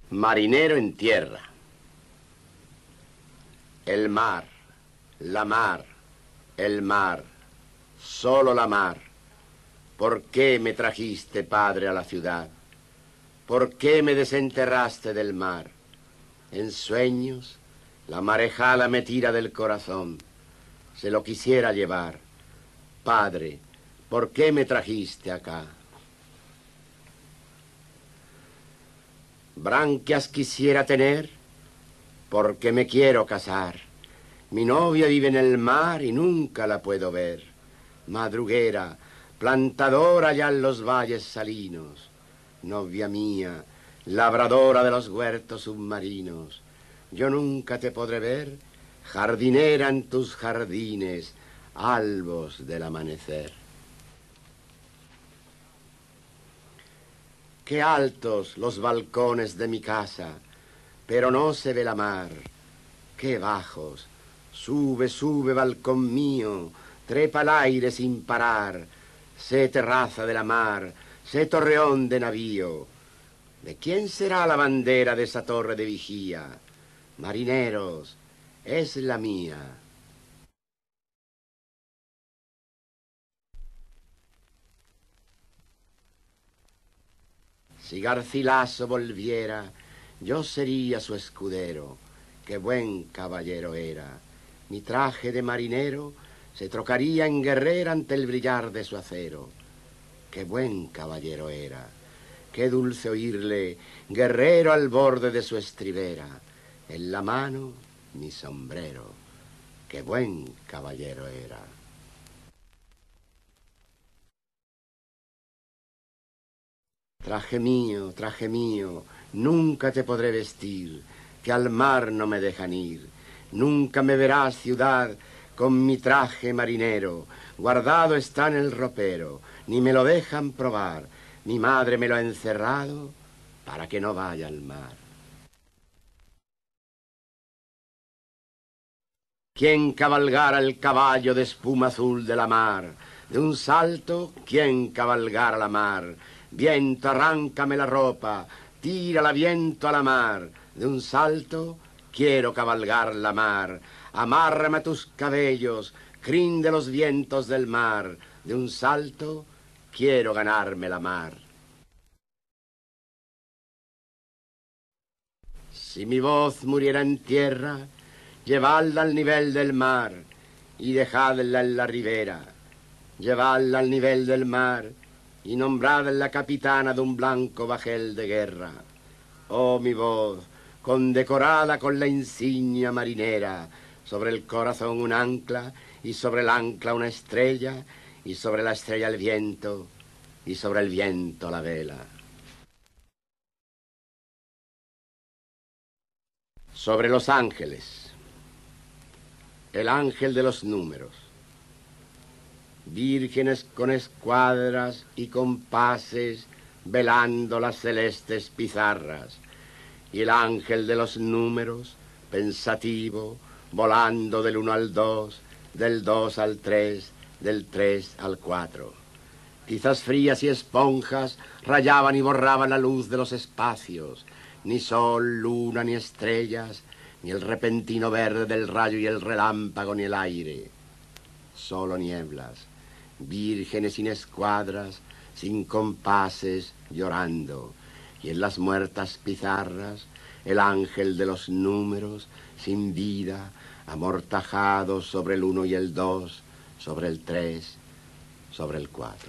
Marinero en tierra. El mar, la mar, el mar, solo la mar. ¿Por qué me trajiste, padre, a la ciudad? ¿Por qué me desenterraste del mar? En sueños, la marejada me tira del corazón. Se lo quisiera llevar. Padre, ¿por qué me trajiste acá? Branquias quisiera tener, porque me quiero casar. Mi novia vive en el mar y nunca la puedo ver. Madruguera, plantadora allá en los valles salinos. Novia mía, labradora de los huertos submarinos. Yo nunca te podré ver, jardinera en tus jardines, albos del amanecer. Qué altos los balcones de mi casa, pero no se ve la mar. Qué bajos. Sube, sube, balcón mío, trepa al aire sin parar. Sé terraza de la mar, sé torreón de navío. ¿De quién será la bandera de esa torre de vigía? Marineros, es la mía. Si Garcilaso volviera, yo sería su escudero. Qué buen caballero era. Mi traje de marinero se trocaría en guerrera ante el brillar de su acero. Qué buen caballero era. Qué dulce oírle, guerrero al borde de su estribera. En la mano, mi sombrero. Qué buen caballero era. traje mío, nunca te podré vestir, que al mar no me dejan ir. Nunca me verás, ciudad, con mi traje marinero, guardado está en el ropero, ni me lo dejan probar. Mi madre me lo ha encerrado para que no vaya al mar. ¿Quién cabalgara el caballo de espuma azul de la mar? De un salto, ¿quién cabalgara la mar? Viento, arráncame la ropa, tírala viento a la mar. De un salto, quiero cabalgar la mar. Amárrame tus cabellos, crin de los vientos del mar. De un salto, quiero ganarme la mar. Si mi voz muriera en tierra, llevadla al nivel del mar y dejadla en la ribera. Llevadla al nivel del mar y nombradla capitana de un blanco bajel de guerra. Oh, mi voz, condecorada con la insignia marinera, sobre el corazón un ancla, y sobre el ancla una estrella, y sobre la estrella el viento, y sobre el viento la vela. Sobre los ángeles, el ángel de los números. Vírgenes con escuadras y compases velando las celestes pizarras, y el ángel de los números, pensativo, volando del 1 al 2, del 2 al 3, del 3 al 4. Quizás frías y esponjas rayaban y borraban la luz de los espacios, ni sol, luna, ni estrellas, ni el repentino verde del rayo y el relámpago, ni el aire. Solo nieblas, vírgenes sin escuadras, sin compases, llorando, y en las muertas pizarras el ángel de los números, sin vida, amortajado sobre el 1 y el 2, sobre el 3, sobre el 4.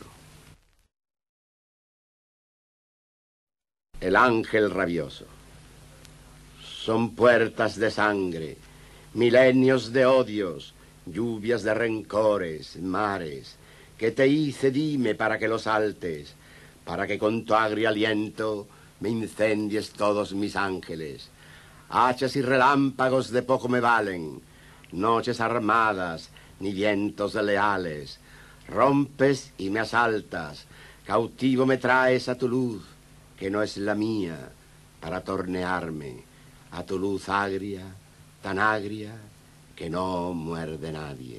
El ángel rabioso. Son puertas de sangre, milenios de odios, lluvias de rencores, mares, que te hice, dime, para que los saltes, para que con tu agrio aliento me incendies todos mis ángeles. Hachas y relámpagos de poco me valen, noches armadas, ni vientos leales. Rompes y me asaltas, cautivo me traes a tu luz, que no es la mía, para tornearme, a tu luz agria, tan agria, que no muerde nadie.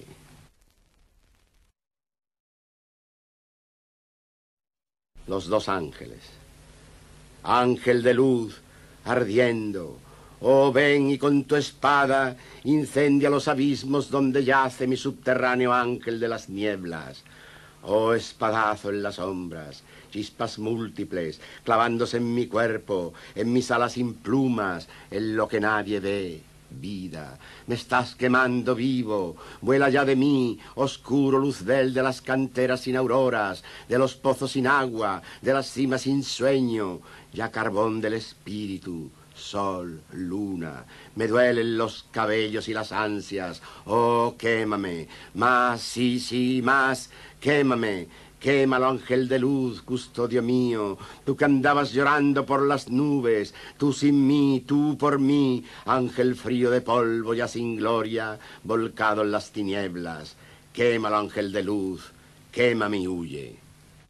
Los dos ángeles. Ángel de luz, ardiendo. Oh, ven y con tu espada incendia los abismos donde yace mi subterráneo ángel de las nieblas. Oh, espadazo en las sombras, chispas múltiples, clavándose en mi cuerpo, en mis alas sin plumas, en lo que nadie ve. Vida, me estás quemando vivo, vuela ya de mí, oscuro luzbel de las canteras sin auroras, de los pozos sin agua, de las cimas sin sueño, ya carbón del espíritu. Sol, luna, me duelen los cabellos y las ansias. Oh, quémame, más, sí, sí, más, quémame. Quémalo, ángel de luz, custodio mío, tú que andabas llorando por las nubes, tú sin mí, tú por mí, ángel frío de polvo ya sin gloria, volcado en las tinieblas. Quémalo, ángel de luz, quémame y huye.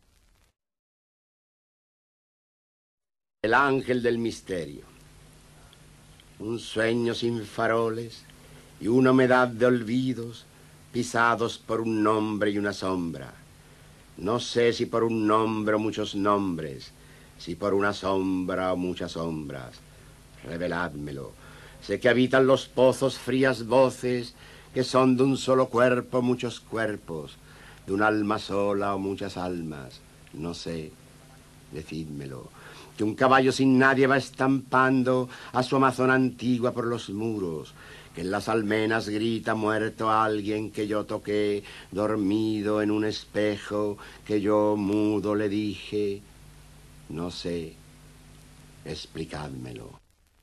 El ángel del misterio. Un sueño sin faroles y una humedad de olvidos pisados por un nombre y una sombra. No sé si por un nombre o muchos nombres, si por una sombra o muchas sombras. Reveládmelo. Sé que habitan los pozos frías voces que son de un solo cuerpo muchos cuerpos, de un alma sola o muchas almas. No sé, decídmelo. Que un caballo sin nadie va estampando a su amazona antigua por los muros, que en las almenas grita muerto alguien que yo toqué, dormido en un espejo, que yo mudo le dije, no sé, explicádmelo.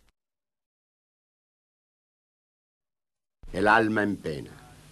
El alma en pena.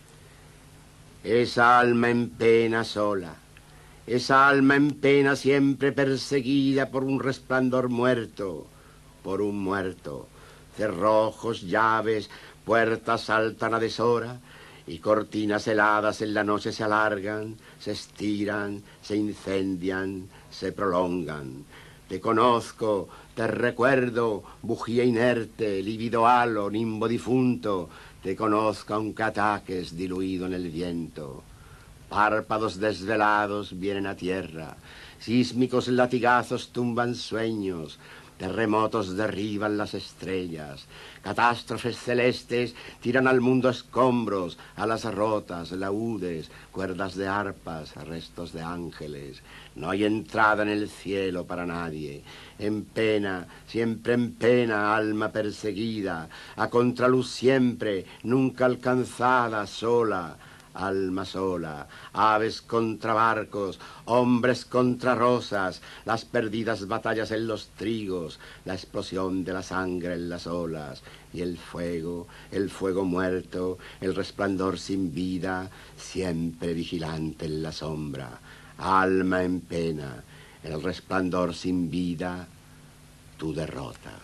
Esa alma en pena sola. Esa alma en pena siempre perseguida por un resplandor muerto, por un muerto. Cerrojos, llaves, puertas saltan a deshora y cortinas heladas en la noche se alargan, se estiran, se incendian, se prolongan. Te conozco, te recuerdo, bujía inerte, lívido halo, nimbo difunto. Te conozco aunque ataques diluido en el viento. Párpados desvelados vienen a tierra, sísmicos latigazos tumban sueños, terremotos derriban las estrellas, catástrofes celestes tiran al mundo escombros, alas rotas, laúdes, cuerdas de arpas, restos de ángeles. No hay entrada en el cielo para nadie. En pena, siempre en pena, alma perseguida, a contraluz siempre, nunca alcanzada, sola. Alma sola, aves contra barcos, hombres contra rosas, las perdidas batallas en los trigos, la explosión de la sangre en las olas, y el fuego muerto, el resplandor sin vida, siempre vigilante en la sombra. Alma en pena, el resplandor sin vida, tu derrota.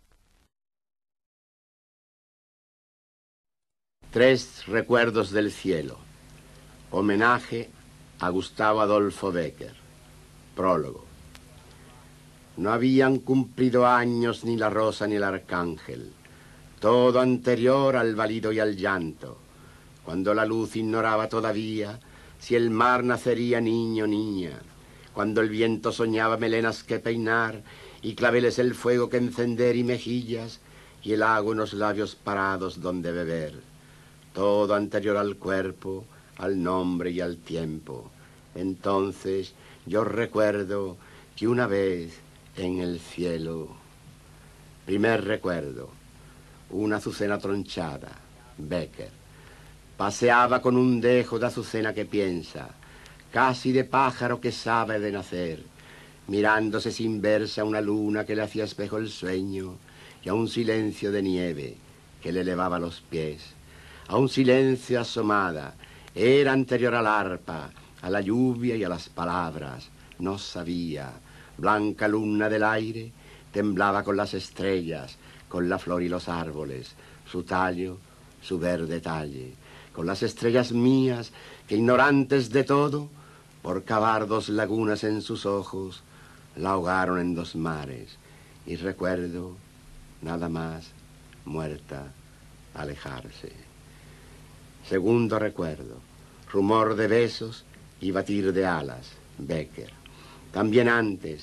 3 recuerdos del cielo. Homenaje a Gustavo Adolfo Bécquer. Prólogo. No habían cumplido años ni la rosa ni el arcángel. Todo anterior al balido y al llanto. Cuando la luz ignoraba todavía si el mar nacería niño o niña. Cuando el viento soñaba melenas que peinar y claveles el fuego que encender y mejillas y el agua en los labios parados donde beber. Todo anterior al cuerpo, al nombre y al tiempo. Entonces yo recuerdo que una vez en el cielo, primer recuerdo, una azucena tronchada, Bécquer, paseaba con un dejo de azucena que piensa, casi de pájaro que sabe de nacer, mirándose sin verse a una luna que le hacía espejo el sueño y a un silencio de nieve que le elevaba los pies, a un silencio asomada. Era anterior al arpa, a la lluvia y a las palabras. No sabía. Blanca luna del aire, temblaba con las estrellas, con la flor y los árboles, su tallo, su verde talle, con las estrellas mías que, ignorantes de todo, por cavar 2 lagunas en sus ojos, la ahogaron en 2 mares. Y recuerdo, nada más, muerta, alejarse. Segundo recuerdo, rumor de besos y batir de alas, Bécquer. También antes,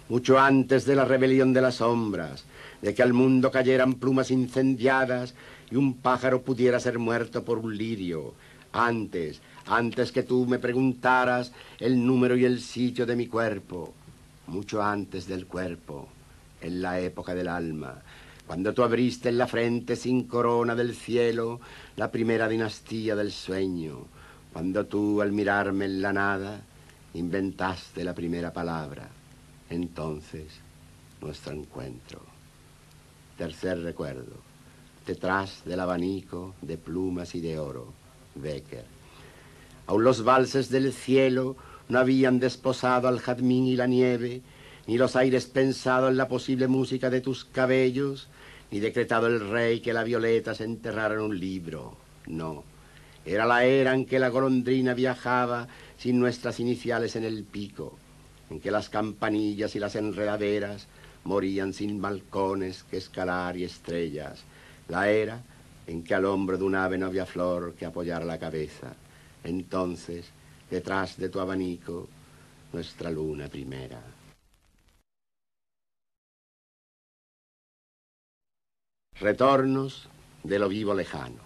mucho antes de la rebelión de las sombras, de que al mundo cayeran plumas incendiadas y un pájaro pudiera ser muerto por un lirio, antes que tú me preguntaras el número y el sitio de mi cuerpo, mucho antes del cuerpo, en la época del alma, cuando tú abriste en la frente sin corona del cielo la primera dinastía del sueño, cuando tú al mirarme en la nada inventaste la primera palabra, entonces nuestro encuentro. Tercer recuerdo, detrás del abanico de plumas y de oro, Becker. Aún los valses del cielo no habían desposado al jazmín y la nieve, ni los aires pensado en la posible música de tus cabellos, ni decretado el rey que la violeta se enterrara en un libro. No, era la era en que la golondrina viajaba sin nuestras iniciales en el pico, en que las campanillas y las enredaderas morían sin balcones que escalar y estrellas, la era en que al hombro de un ave no había flor que apoyar la cabeza. Entonces, detrás de tu abanico, nuestra luna primera. Retornos de lo vivo lejano.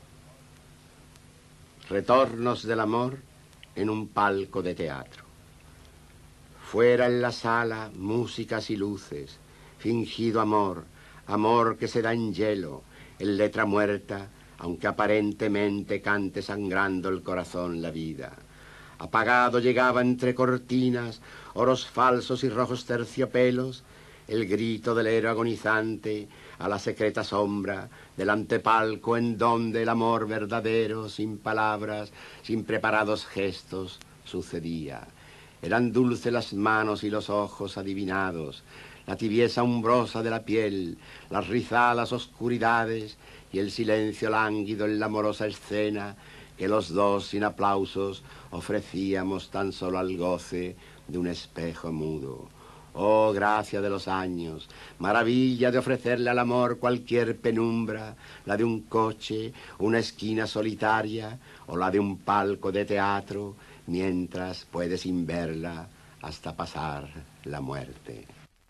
Retornos del amor en un palco de teatro. Fuera en la sala, músicas y luces, fingido amor, amor que se da en hielo, en letra muerta, aunque aparentemente cante sangrando el corazón la vida. Apagado llegaba entre cortinas, oros falsos y rojos terciopelos, el grito del héroe agonizante a la secreta sombra del antepalco en donde el amor verdadero, sin palabras, sin preparados gestos, sucedía. Eran dulces las manos y los ojos adivinados, la tibieza umbrosa de la piel, las rizadas oscuridades y el silencio lánguido en la amorosa escena que los dos sin aplausos ofrecíamos tan solo al goce de un espejo mudo. Oh, gracia de los años, maravilla de ofrecerle al amor cualquier penumbra, la de un coche, una esquina solitaria o la de un palco de teatro, mientras puede sin verla hasta pasar la muerte.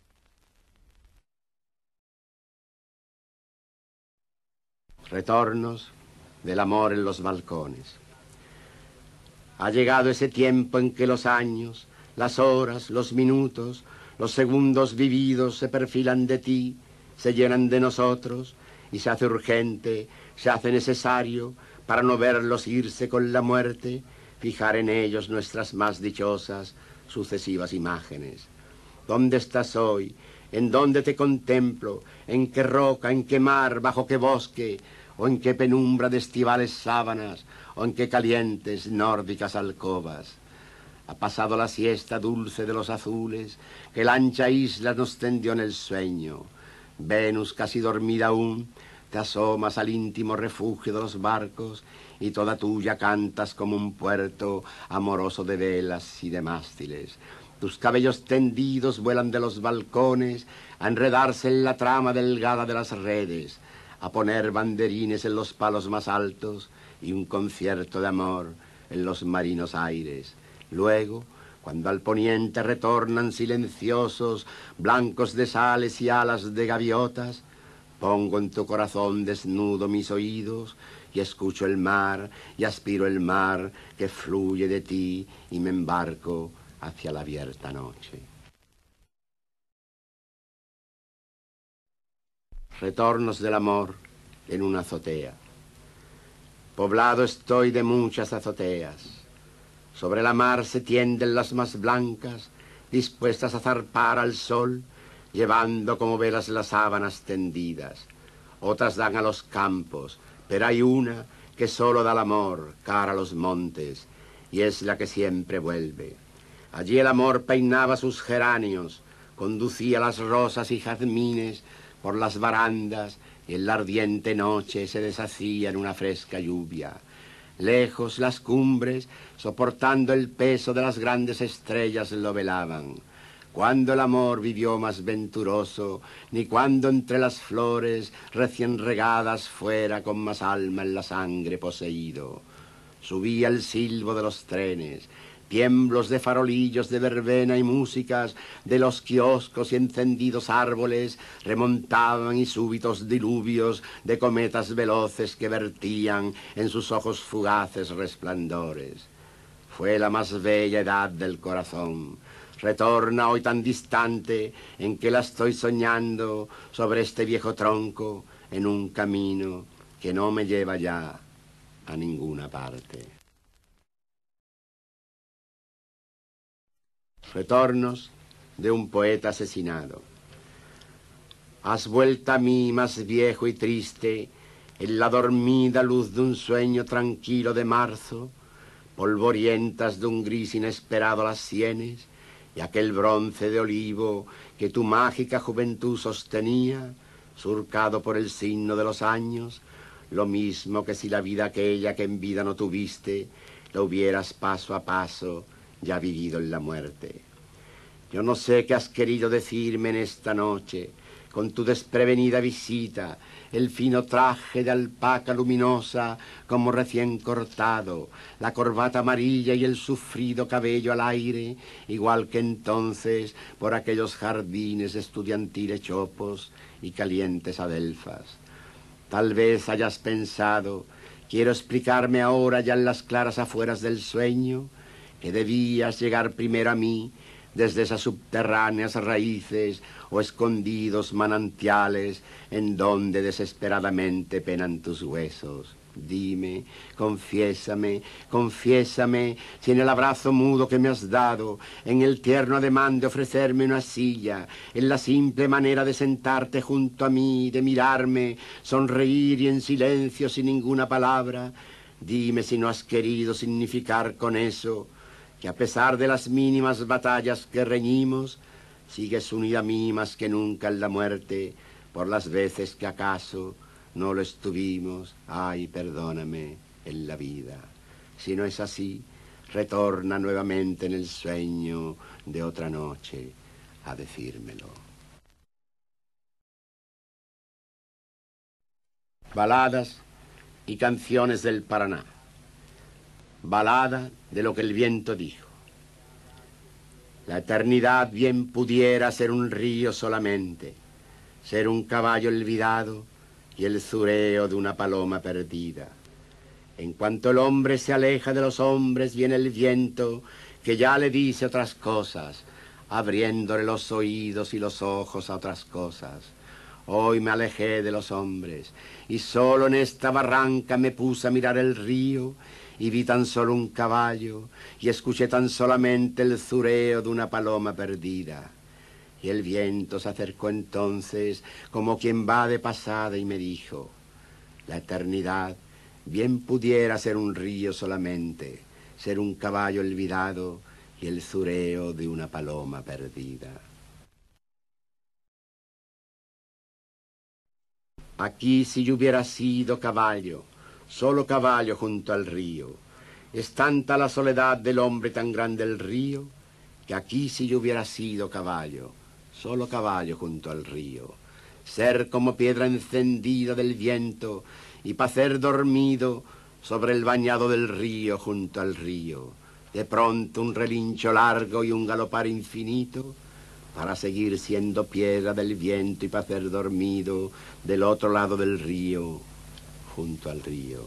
Retornos del amor en los balcones. Ha llegado ese tiempo en que los años, las horas, los minutos, los segundos vividos se perfilan de ti, se llenan de nosotros y se hace urgente, se hace necesario, para no verlos irse con la muerte, fijar en ellos nuestras más dichosas, sucesivas imágenes. ¿Dónde estás hoy? ¿En dónde te contemplo? ¿En qué roca? ¿En qué mar? ¿Bajo qué bosque? ¿O en qué penumbra de estivales sábanas? ¿O en qué calientes nórdicas alcobas? Ha pasado la siesta dulce de los azules que la ancha isla nos tendió en el sueño. Venus, casi dormida aún, te asomas al íntimo refugio de los barcos y toda tuya cantas como un puerto amoroso de velas y de mástiles. Tus cabellos tendidos vuelan de los balcones a enredarse en la trama delgada de las redes, a poner banderines en los palos más altos y un concierto de amor en los marinos aires. Luego, cuando al poniente retornan silenciosos, blancos de sales y alas de gaviotas, pongo en tu corazón desnudo mis oídos y escucho el mar y aspiro el mar que fluye de ti y me embarco hacia la abierta noche. Retornos del amor en una azotea. Poblado estoy de muchas azoteas. Sobre la mar se tienden las más blancas, dispuestas a zarpar al sol, llevando como velas las sábanas tendidas. Otras dan a los campos, pero hay una que solo da el amor, cara a los montes, y es la que siempre vuelve. Allí el amor peinaba sus geranios, conducía las rosas y jazmines por las barandas, y en la ardiente noche se deshacía en una fresca lluvia. Lejos las cumbres, soportando el peso de las grandes estrellas, lo velaban. Cuando el amor vivió más venturoso, ni cuando entre las flores recién regadas fuera con más alma en la sangre poseído. Subía el silbo de los trenes, tiemblos de farolillos de verbena y músicas de los kioscos y encendidos árboles remontaban y súbitos diluvios de cometas veloces que vertían en sus ojos fugaces resplandores. Fue la más bella edad del corazón. Retorna hoy tan distante en que la estoy soñando sobre este viejo tronco en un camino que no me lleva ya a ninguna parte. Retornos de un poeta asesinado. Has vuelto a mí más viejo y triste en la dormida luz de un sueño tranquilo de marzo, polvorientas de un gris inesperado las sienes y aquel bronce de olivo que tu mágica juventud sostenía, surcado por el signo de los años, lo mismo que si la vida aquella que en vida no tuviste, la hubieras paso a paso ya vivido en la muerte. Yo no sé qué has querido decirme en esta noche, con tu desprevenida visita, el fino traje de alpaca luminosa como recién cortado, la corbata amarilla y el sufrido cabello al aire, igual que entonces por aquellos jardines estudiantiles chopos y calientes adelfas. Tal vez hayas pensado, quiero explicarme ahora ya en las claras afueras del sueño, que debías llegar primero a mí desde esas subterráneas raíces o escondidos manantiales en donde desesperadamente penan tus huesos. Dime, confiésame, confiésame, si en el abrazo mudo que me has dado, en el tierno ademán de ofrecerme una silla, en la simple manera de sentarte junto a mí, de mirarme, sonreír y en silencio sin ninguna palabra, dime si no has querido significar con eso que a pesar de las mínimas batallas que reñimos, sigues unida a mí más que nunca en la muerte, por las veces que acaso no lo estuvimos, ay, perdóname, en la vida. Si no es así, retorna nuevamente en el sueño de otra noche a decírmelo. Baladas y canciones del Paraná. Balada de lo que el viento dijo. La eternidad bien pudiera ser un río solamente, ser un caballo olvidado y el zureo de una paloma perdida. En cuanto el hombre se aleja de los hombres, viene el viento que ya le dice otras cosas, abriéndole los oídos y los ojos a otras cosas. Hoy me alejé de los hombres y solo en esta barranca me puse a mirar el río y vi tan solo un caballo y escuché tan solamente el zureo de una paloma perdida. Y el viento se acercó entonces como quien va de pasada y me dijo, la eternidad bien pudiera ser un río solamente, ser un caballo olvidado y el zureo de una paloma perdida. Aquí si yo hubiera sido caballo, solo caballo junto al río. Es tanta la soledad del hombre tan grande el río, que aquí si yo hubiera sido caballo, solo caballo junto al río. Ser como piedra encendida del viento y pacer dormido sobre el bañado del río junto al río. De pronto un relincho largo y un galopar infinito, para seguir siendo piedra del viento y pacer dormido del otro lado del río, junto al río.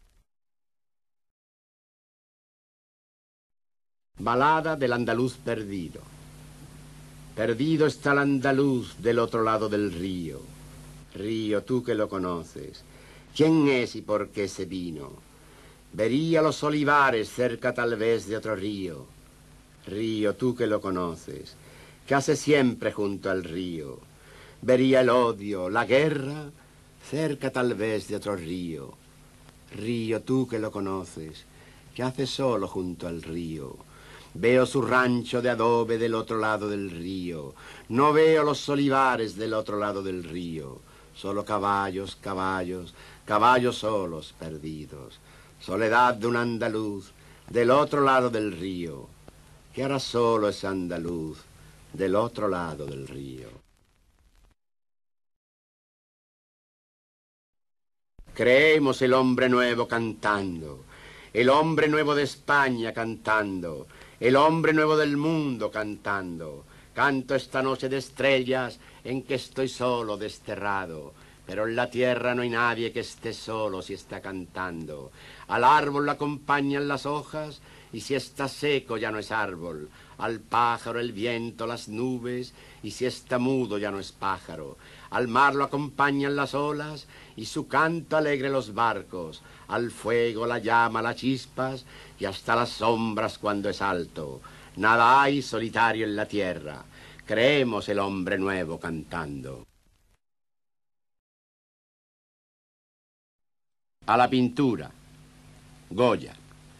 Balada del andaluz perdido. Perdido está el andaluz del otro lado del río. Río, tú que lo conoces, ¿quién es y por qué se vino? Vería los olivares cerca tal vez de otro río. Río, tú que lo conoces, ¿qué hace siempre junto al río? Vería el odio, la guerra, cerca tal vez de otro río. Río, tú que lo conoces, ¿qué hace solo junto al río? Veo su rancho de adobe del otro lado del río. No veo los olivares del otro lado del río. Solo caballos, caballos, caballos solos perdidos. Soledad de un andaluz del otro lado del río. ¿Qué hará solo ese andaluz del otro lado del río? Creemos el hombre nuevo cantando, el hombre nuevo de España cantando, el hombre nuevo del mundo cantando. Canto esta noche de estrellas en que estoy solo, desterrado. Pero en la tierra no hay nadie que esté solo si está cantando. Al árbol lo acompañan las hojas y si está seco ya no es árbol. Al pájaro el viento, las nubes y si está mudo ya no es pájaro. Al mar lo acompañan las olas y su canto alegre los barcos. Al fuego la llama, las chispas y hasta las sombras cuando es alto. Nada hay solitario en la tierra. Creemos el hombre nuevo cantando. A la pintura. Goya.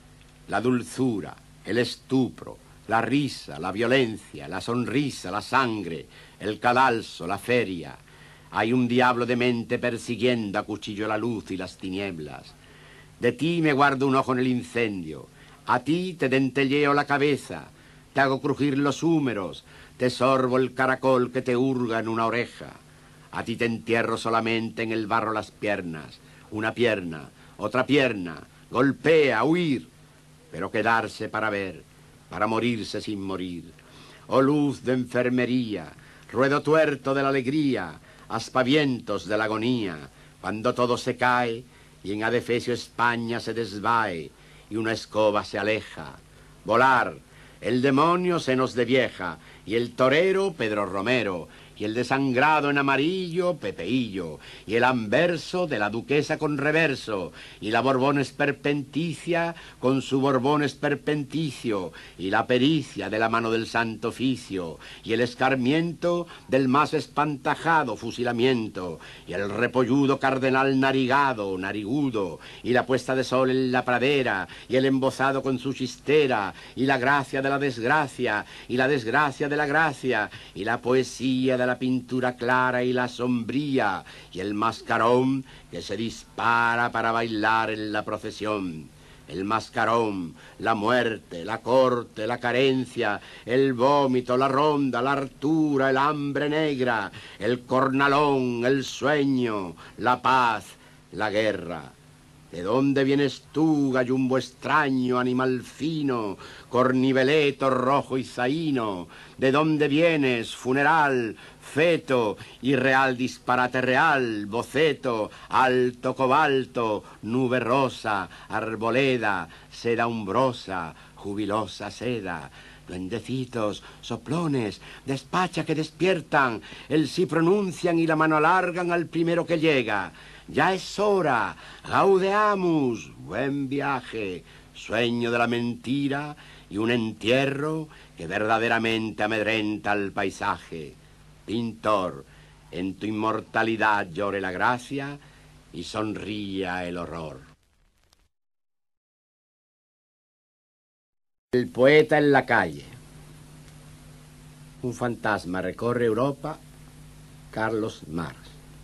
La dulzura, el estupro, la risa, la violencia, la sonrisa, la sangre, el cadalso, la feria. Hay un diablo de mente persiguiendo a cuchillo la luz y las tinieblas. De ti me guardo un ojo en el incendio. A ti te dentelleo la cabeza, te hago crujir los húmeros, te sorbo el caracol que te hurga en una oreja. A ti te entierro solamente en el barro las piernas, una pierna, otra pierna, golpea, huir, pero quedarse para ver, para morirse sin morir. Oh luz de enfermería, ruedo tuerto de la alegría, aspavientos de la agonía, cuando todo se cae y en adefesio España se desvae y una escoba se aleja. Volar, el demonio senos de vieja y el torero Pedro Romero y el desangrado en amarillo Pepeillo y el anverso de la duquesa con reverso y la Borbón esperpenticia con su Borbón esperpenticio y la pericia de la mano del santo oficio y el escarmiento del más espantajado fusilamiento y el repolludo cardenal narigado, narigudo y la puesta de sol en la pradera y el embozado con su chistera y la gracia de la desgracia y la desgracia de la gracia y la poesía de la pintura clara y la sombría y el mascarón que se dispara para bailar en la procesión. El mascarón, la muerte, la corte, la carencia, el vómito, la ronda, la hartura, el hambre negra, el cornalón, el sueño, la paz, la guerra. ¿De dónde vienes tú, gallumbo extraño, animal fino, corniveleto rojo y zaino? ¿De dónde vienes, funeral, feto, irreal disparate real, boceto, alto cobalto, nube rosa, arboleda, seda umbrosa, jubilosa seda? Duendecitos, soplones, despacha que despiertan, el sí pronuncian y la mano alargan al primero que llega. Ya es hora, gaudeamus, buen viaje, sueño de la mentira y un entierro que verdaderamente amedrenta al paisaje. Pintor, en tu inmortalidad llore la gracia y sonría el horror. El poeta en la calle. Un fantasma recorre Europa, Carlos Marx.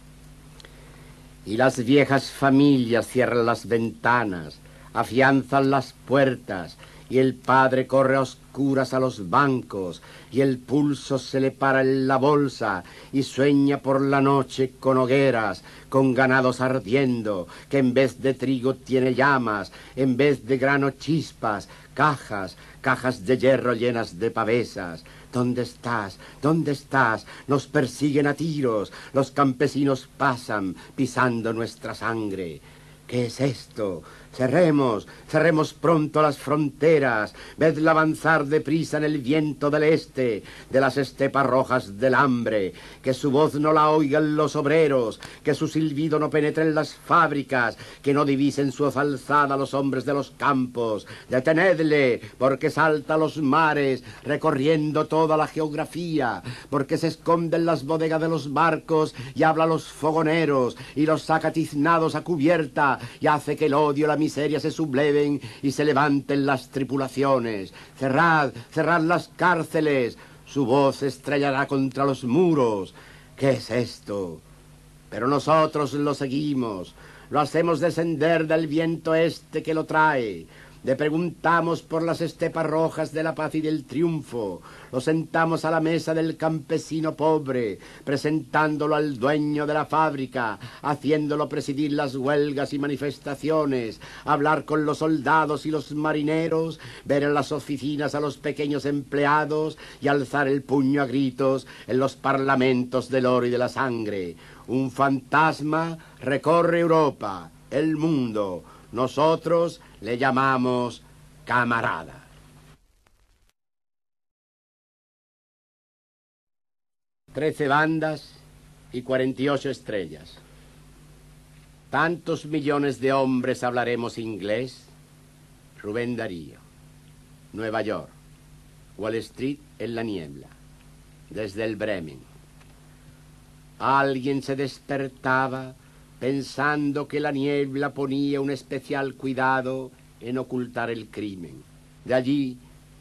Y las viejas familias cierran las ventanas, afianzan las puertas, y el padre corre a oscuras a los bancos, y el pulso se le para en la bolsa, y sueña por la noche con hogueras, con ganados ardiendo, que en vez de trigo tiene llamas, en vez de grano chispas, cajas, cajas de hierro llenas de pavesas. ¿Dónde estás? ¿Dónde estás? Nos persiguen a tiros, los campesinos pasan pisando nuestra sangre. ¿Qué es esto? Cerremos, cerremos pronto las fronteras, vedla avanzar deprisa en el viento del este, de las estepas rojas del hambre, que su voz no la oigan los obreros, que su silbido no penetre en las fábricas, que no divisen su voz alzada los hombres de los campos. Detenedle, porque salta a los mares, recorriendo toda la geografía, porque se esconde en las bodegas de los barcos y habla a los fogoneros, y los saca tiznados a cubierta, y hace que el odio, la miseria se subleven y se levanten las tripulaciones. Cerrad, cerrad las cárceles, su voz estrellará contra los muros. ¿Qué es esto? Pero nosotros lo seguimos, lo hacemos descender del viento este que lo trae. Le preguntamos por las estepas rojas de la paz y del triunfo. Lo sentamos a la mesa del campesino pobre, presentándolo al dueño de la fábrica, haciéndolo presidir las huelgas y manifestaciones, hablar con los soldados y los marineros, ver en las oficinas a los pequeños empleados y alzar el puño a gritos en los parlamentos del oro y de la sangre. Un fantasma recorre Europa, el mundo. Nosotros le llamamos camarada. 13 bandas y 48 estrellas. Tantos millones de hombres hablaremos inglés. Rubén Darío. Nueva York. Wall Street en la niebla. Desde el Bremen. Alguien se despertaba pensando que la niebla ponía un especial cuidado en ocultar el crimen. De allí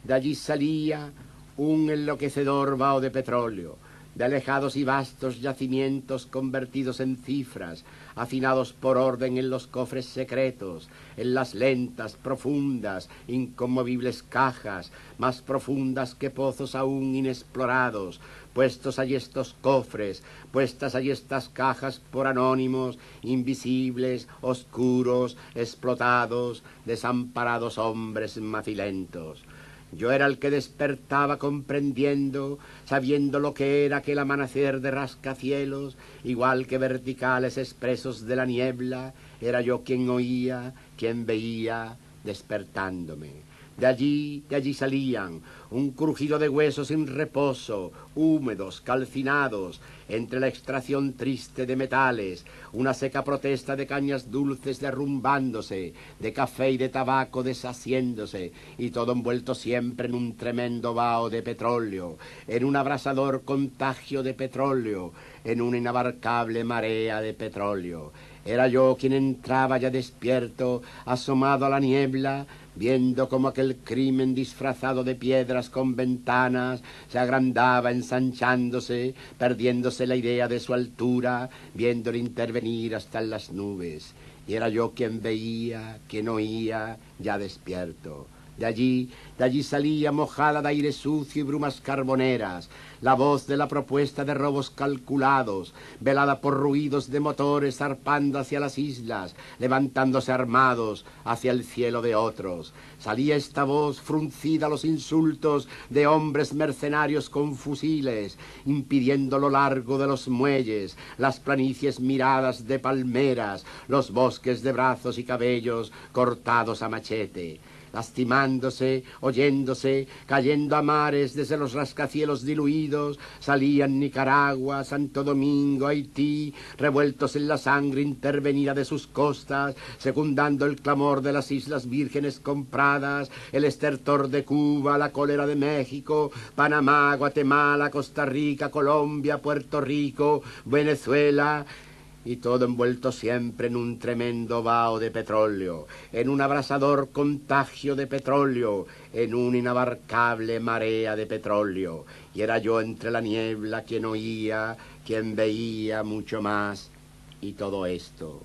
salía un enloquecedor vaho de petróleo, de alejados y vastos yacimientos convertidos en cifras, hacinados por orden en los cofres secretos, en las lentas, profundas, inconmovibles cajas, más profundas que pozos aún inexplorados. Puestos allí estos cofres, puestas allí estas cajas por anónimos, invisibles, oscuros, explotados, desamparados hombres macilentos. Yo era el que despertaba comprendiendo, sabiendo lo que era aquel amanecer de rascacielos, igual que verticales expresos de la niebla, era yo quien oía, quien veía, despertándome. De allí salían un crujido de huesos sin reposo, húmedos, calcinados, entre la extracción triste de metales, una seca protesta de cañas dulces derrumbándose, de café y de tabaco deshaciéndose, y todo envuelto siempre en un tremendo vaho de petróleo, en un abrasador contagio de petróleo, en una inabarcable marea de petróleo. Era yo quien entraba ya despierto, asomado a la niebla, viendo cómo aquel crimen disfrazado de piedras con ventanas se agrandaba ensanchándose, perdiéndose la idea de su altura, viéndolo intervenir hasta en las nubes. Y era yo quien veía, quien oía, ya despierto. De allí salía mojada de aire sucio y brumas carboneras, la voz de la propuesta de robos calculados, velada por ruidos de motores zarpando hacia las islas, levantándose armados hacia el cielo de otros. Salía esta voz fruncida a los insultos de hombres mercenarios con fusiles, impidiendo lo largo de los muelles, las planicies miradas de palmeras, los bosques de brazos y cabellos cortados a machete. Lastimándose, oyéndose, cayendo a mares desde los rascacielos diluidos, salían Nicaragua, Santo Domingo, Haití, revueltos en la sangre intervenida de sus costas, secundando el clamor de las Islas Vírgenes compradas, el estertor de Cuba, la cólera de México, Panamá, Guatemala, Costa Rica, Colombia, Puerto Rico, Venezuela, y todo envuelto siempre en un tremendo vaho de petróleo, en un abrasador contagio de petróleo, en una inabarcable marea de petróleo. Y era yo entre la niebla quien oía, quien veía mucho más. Y todo esto,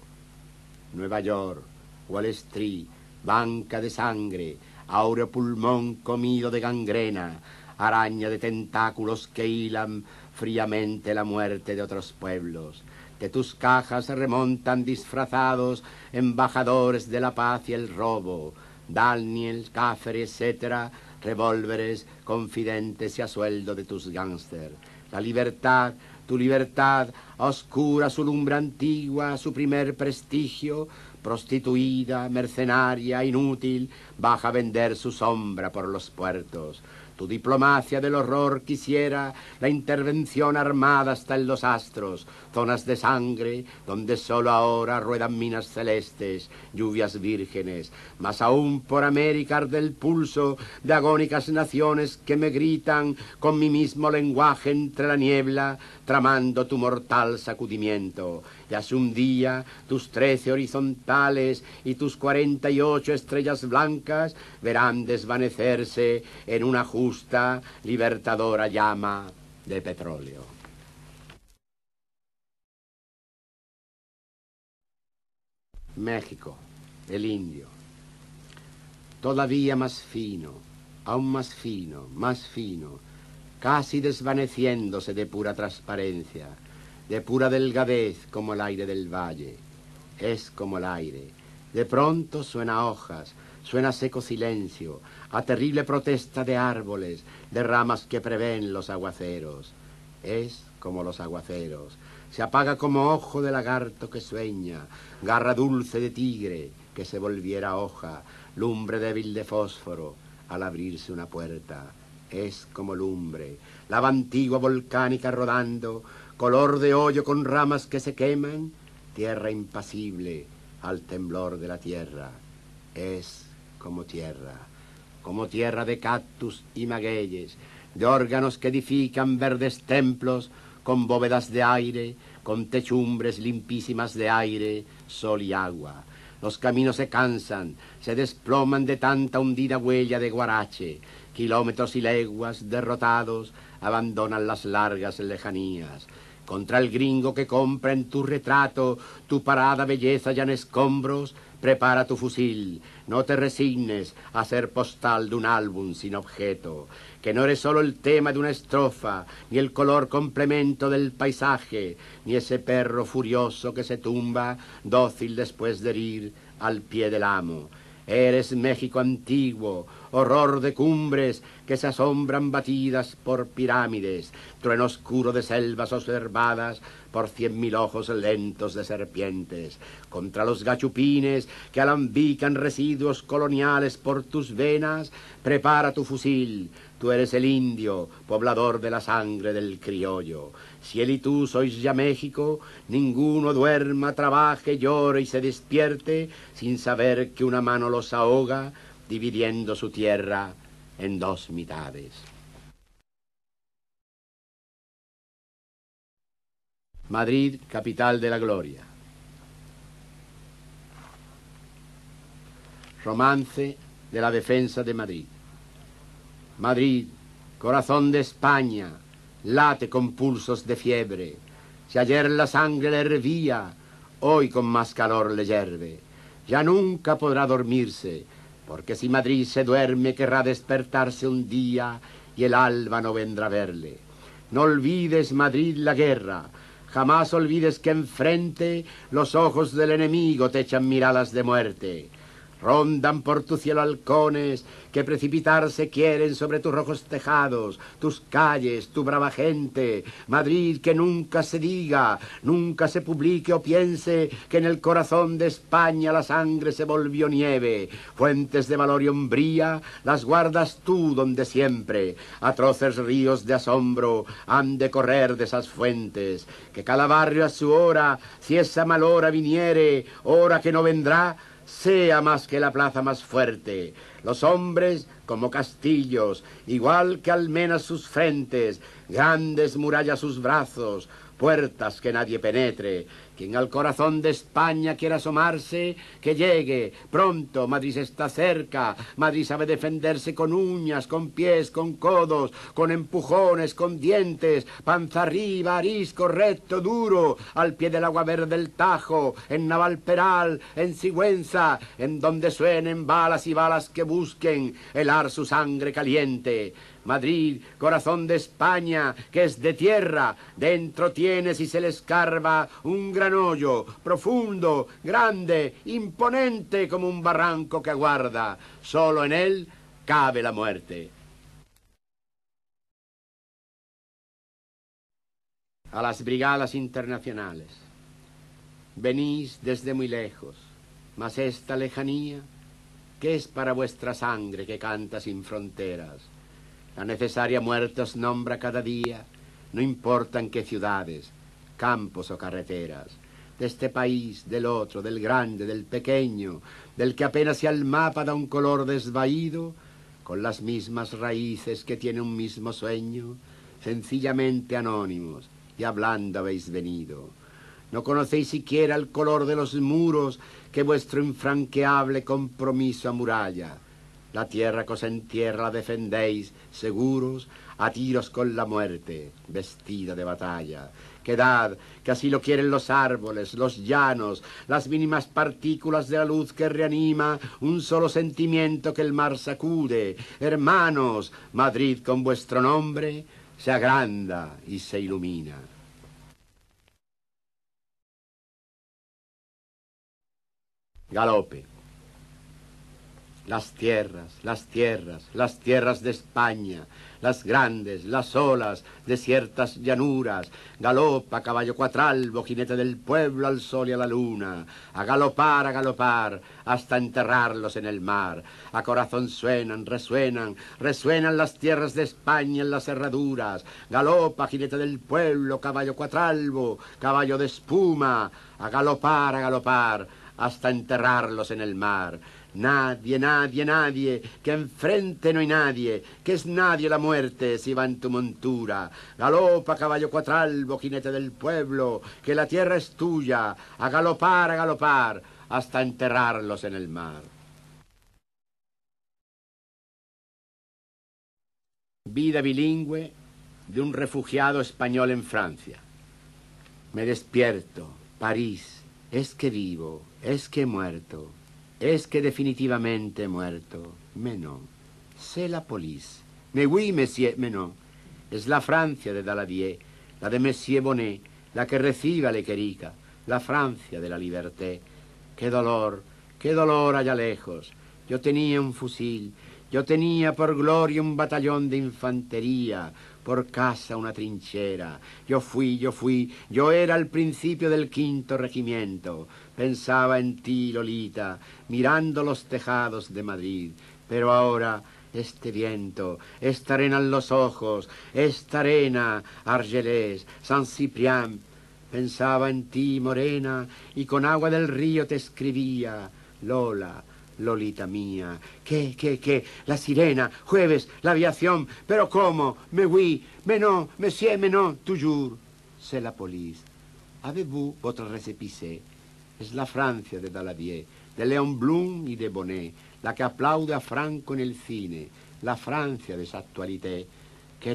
Nueva York, Wall Street, banca de sangre, áureo pulmón comido de gangrena, araña de tentáculos que hilan fríamente la muerte de otros pueblos. De tus cajas se remontan disfrazados embajadores de la paz y el robo, Daniels, Caffery, etc., revólveres, confidentes y a sueldo de tus gángsters. La libertad, tu libertad, oscura su lumbre antigua, su primer prestigio, prostituida, mercenaria, inútil, baja a vender su sombra por los puertos. Tu diplomacia del horror quisiera la intervención armada hasta en los astros, zonas de sangre, donde solo ahora ruedan minas celestes, lluvias vírgenes. Mas aún por América arde el pulso de agónicas naciones que me gritan con mi mismo lenguaje entre la niebla, tramando tu mortal sacudimiento. Y hace un día tus 13 horizontales y tus 48 estrellas blancas verán desvanecerse en una justa, libertadora llama de petróleo. México, el indio. todavía más fino, aún más fino, casi desvaneciéndose de pura transparencia, de pura delgadez como el aire del valle. Es como el aire. De pronto suena hojas, suena seco silencio, a terrible protesta de árboles, de ramas que prevén los aguaceros. Es como los aguaceros. Se apaga como ojo de lagarto que sueña, garra dulce de tigre que se volviera hoja, lumbre débil de fósforo al abrirse una puerta. Es como lumbre, lava antigua volcánica rodando, color de hoyo con ramas que se queman, tierra impasible al temblor de la tierra. Es como tierra de cactus y magueyes, de órganos que edifican verdes templos con bóvedas de aire, con techumbres limpísimas de aire, sol y agua. Los caminos se cansan, se desploman de tanta hundida huella de guarache. Kilómetros y leguas derrotados abandonan las largas lejanías. Contra el gringo que compra en tu retrato tu parada belleza ya en escombros, prepara tu fusil. No te resignes a ser postal de un álbum sin objeto, que no eres solo el tema de una estrofa, ni el color complemento del paisaje, ni ese perro furioso que se tumba, dócil después de herir, al pie del amo. Eres México antiguo, horror de cumbres que se asombran batidas por pirámides, trueno oscuro de selvas observadas por 100.000 ojos lentos de serpientes, contra los gachupines que alambican residuos coloniales por tus venas, prepara tu fusil. Tú eres el indio, poblador de la sangre del criollo. Si él y tú sois ya México, ninguno duerma, trabaje, llore y se despierte sin saber que una mano los ahoga, dividiendo su tierra en dos mitades. Madrid, capital de la gloria. Romance de la defensa de Madrid. Madrid, corazón de España, late con pulsos de fiebre. Si ayer la sangre le hervía, hoy con más calor le hierve. Ya nunca podrá dormirse, porque si Madrid se duerme querrá despertarse un día y el alba no vendrá a verle. No olvides, Madrid, la guerra. Jamás olvides que enfrente los ojos del enemigo te echan miradas de muerte. Rondan por tu cielo halcones que precipitarse quieren sobre tus rojos tejados, tus calles, tu brava gente. Madrid, que nunca se diga, nunca se publique o piense que en el corazón de España la sangre se volvió nieve. Fuentes de valor y hombría las guardas tú donde siempre. Atroces ríos de asombro han de correr de esas fuentes. Que cada barrio a su hora, si esa mal hora viniere, hora que no vendrá, sea más que la plaza más fuerte. Los hombres como castillos, igual que almenas sus frentes, grandes murallas sus brazos, puertas que nadie penetre. Quien al corazón de España quiera asomarse, que llegue pronto. Madrid está cerca. Madrid sabe defenderse con uñas, con pies, con codos, con empujones, con dientes, panza arriba, arisco, recto, duro, al pie del agua verde del Tajo, en Navalperal, en Sigüenza, en donde suenen balas y balas que busquen helar su sangre caliente. Madrid, corazón de España, que es de tierra, dentro tiene, si se le escarba, un gran hoyo, profundo, grande, imponente como un barranco que aguarda. Solo en él cabe la muerte. A las brigadas internacionales. Venís desde muy lejos, mas esta lejanía, ¿qué es para vuestra sangre que canta sin fronteras? La necesaria muerte os nombra cada día, no importa en qué ciudades, campos o carreteras, de este país, del otro, del grande, del pequeño, del que apenas si al mapa da un color desvaído, con las mismas raíces que tiene un mismo sueño, sencillamente anónimos, y hablando habéis venido. No conocéis siquiera el color de los muros que vuestro infranqueable compromiso amuralla. La tierra que os entierra la defendéis, seguros, a tiros con la muerte, vestida de batalla. Quedad, que así lo quieren los árboles, los llanos, las mínimas partículas de la luz que reanima un solo sentimiento que el mar sacude. Hermanos, Madrid con vuestro nombre se agranda y se ilumina. Galope. Las tierras, las tierras, las tierras de España, las grandes, las olas, desiertas llanuras, galopa, caballo cuatralbo, jinete del pueblo al sol y a la luna, a galopar, hasta enterrarlos en el mar. A corazón suenan, resuenan, resuenan las tierras de España en las herraduras. Galopa, jinete del pueblo, caballo cuatralbo, caballo de espuma, a galopar, hasta enterrarlos en el mar. Nadie, nadie, nadie, que enfrente no hay nadie, que es nadie la muerte si va en tu montura. Galopa, caballo cuatralbo, jinete del pueblo, que la tierra es tuya, a galopar, hasta enterrarlos en el mar. Vida bilingüe de un refugiado español en Francia. Me despierto, París, es que vivo, es que he muerto. Es que definitivamente he muerto. Mais non. C'est la police. Mais oui, monsieur, mais non. Es la Francia de Daladier, la de Monsieur Bonnet, la que recibe a Lequerica, la Francia de la liberté. Qué dolor allá lejos. Yo tenía un fusil, yo tenía por gloria un batallón de infantería, por casa una trinchera. Yo fui, yo era al principio del 5º regimiento. Pensaba en ti, Lolita, mirando los tejados de Madrid. Pero ahora, este viento, esta arena en los ojos, esta arena, Argelès, Saint-Cyprien. Pensaba en ti, morena, y con agua del río te escribía, Lola, Lolita mía. ¿Qué? La sirena, jueves, la aviación. ¿Pero cómo? Mais oui, mais non, monsieur, mais non, toujours. C'est la police. Avez-vous votre récépissé? Es la Francia de Daladier, de Léon Blum y de Bonnet, la que aplaude a Franco en el cine, la Francia de esa actualité. Qué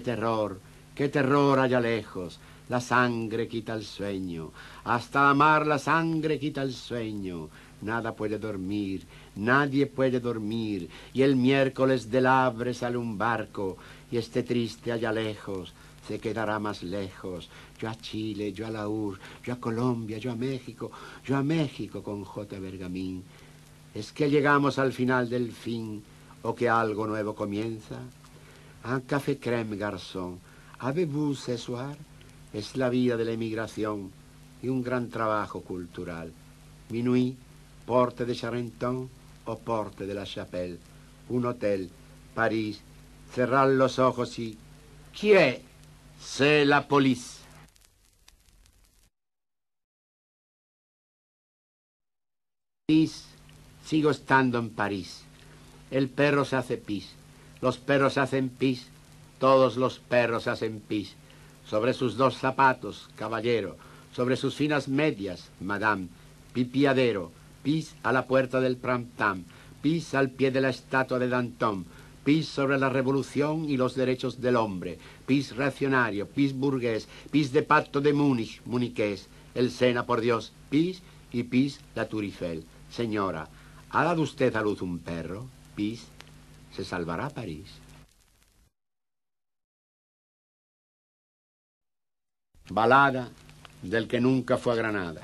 terror allá lejos. La sangre quita el sueño. Hasta amar la sangre quita el sueño. Nada puede dormir, nadie puede dormir. Y el miércoles del Havre sale un barco, y este triste allá lejos se quedará más lejos. Yo a Chile, yo a la URSS, yo a Colombia, yo a México con J. Bergamín. ¿Es que llegamos al final del fin o que algo nuevo comienza? Un café crème, garçon. ¿Avez-vous ce soir? Es la vida de la emigración y un gran trabajo cultural. Minuit, Porte de Charenton o Porte de la Chapelle. Un hotel, París. Cerrar los ojos y... ¿Qui est? C'est la police. París, sigo estando en París. El perro se hace pis, los perros se hacen pis, todos los perros se hacen pis. Sobre sus 2 zapatos, caballero, sobre sus finas medias, madame, pipiadero, pis a la puerta del pram-tam, pis al pie de la estatua de Danton, pis sobre la revolución y los derechos del hombre, pis reaccionario, pis burgués, pis de pacto de Múnich, muniqués, el Sena, por Dios, pis y pis la Tour Eiffel. Señora, ¿ha dado usted a luz un perro? Pis, se salvará París. Balada del que nunca fue a Granada.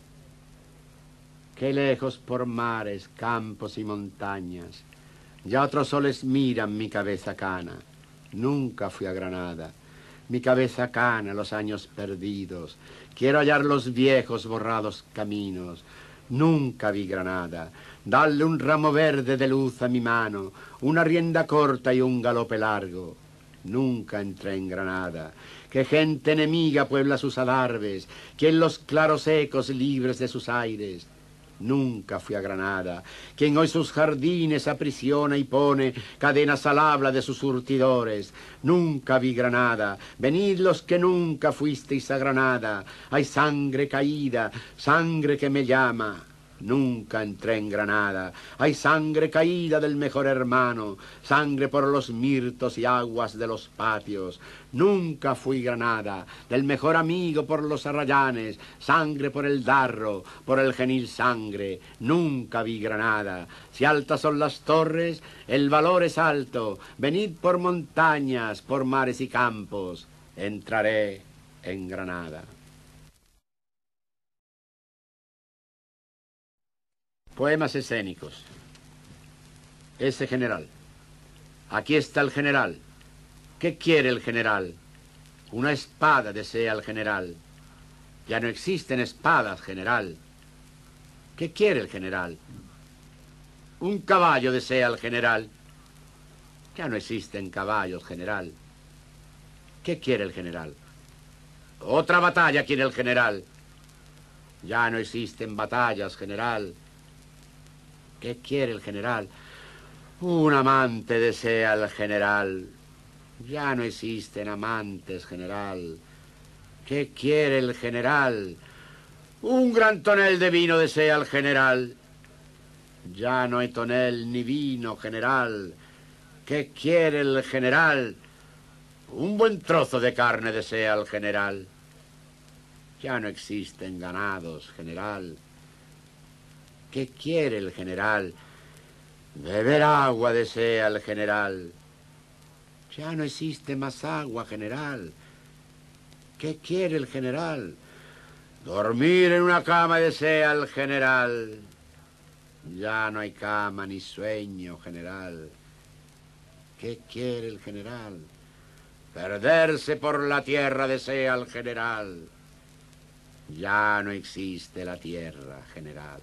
Qué lejos por mares, campos y montañas. Ya otros soles miran mi cabeza cana. Nunca fui a Granada. Mi cabeza cana, los años perdidos. Quiero hallar los viejos borrados caminos. Nunca vi Granada. Darle un ramo verde de luz a mi mano, una rienda corta y un galope largo. Nunca entré en Granada. Qué gente enemiga puebla sus adarves, quien los claros ecos libres de sus aires. Nunca fui a Granada, quien hoy sus jardines aprisiona y pone cadenas al habla de sus surtidores. Nunca vi Granada, venid los que nunca fuisteis a Granada. Hay sangre caída, sangre que me llama. Nunca entré en Granada. Hay sangre caída del mejor hermano, sangre por los mirtos y aguas de los patios. Nunca fui Granada, del mejor amigo por los arrayanes, sangre por el darro, por el genil sangre. Nunca vi Granada. Si altas son las torres, el valor es alto. Venid por montañas, por mares y campos. Entraré en Granada. Poemas escénicos. Ese general. Aquí está el general. ¿Qué quiere el general? Una espada desea el general. Ya no existen espadas, general. ¿Qué quiere el general? Un caballo desea el general. Ya no existen caballos, general. ¿Qué quiere el general? Otra batalla quiere el general. Ya no existen batallas, general. ¿Qué quiere el general? Un amante desea el general. Ya no existen amantes, general. ¿Qué quiere el general? Un gran tonel de vino desea el general. Ya no hay tonel ni vino, general. ¿Qué quiere el general? Un buen trozo de carne desea el general. Ya no existen ganados, general. ¿Qué quiere el general? Beber agua desea el general. Ya no existe más agua, general. ¿Qué quiere el general? Dormir en una cama desea el general. Ya no hay cama ni sueño, general. ¿Qué quiere el general? Perderse por la tierra desea el general. Ya no existe la tierra, general.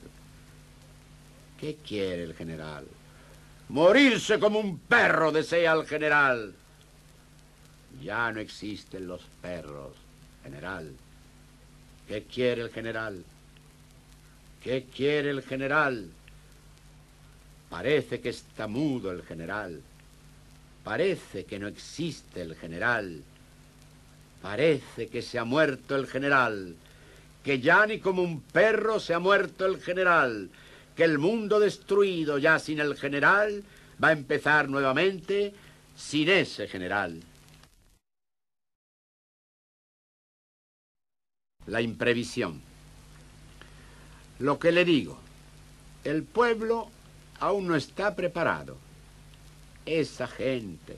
¿Qué quiere el general? Morirse como un perro desea el general. Ya no existen los perros, general. ¿Qué quiere el general? ¿Qué quiere el general? Parece que está mudo el general. Parece que no existe el general. Parece que se ha muerto el general. Que ya ni como un perro se ha muerto el general. Que el mundo destruido ya sin el general va a empezar nuevamente sin ese general. La imprevisión. Lo que le digo, el pueblo aún no está preparado. Esa gente,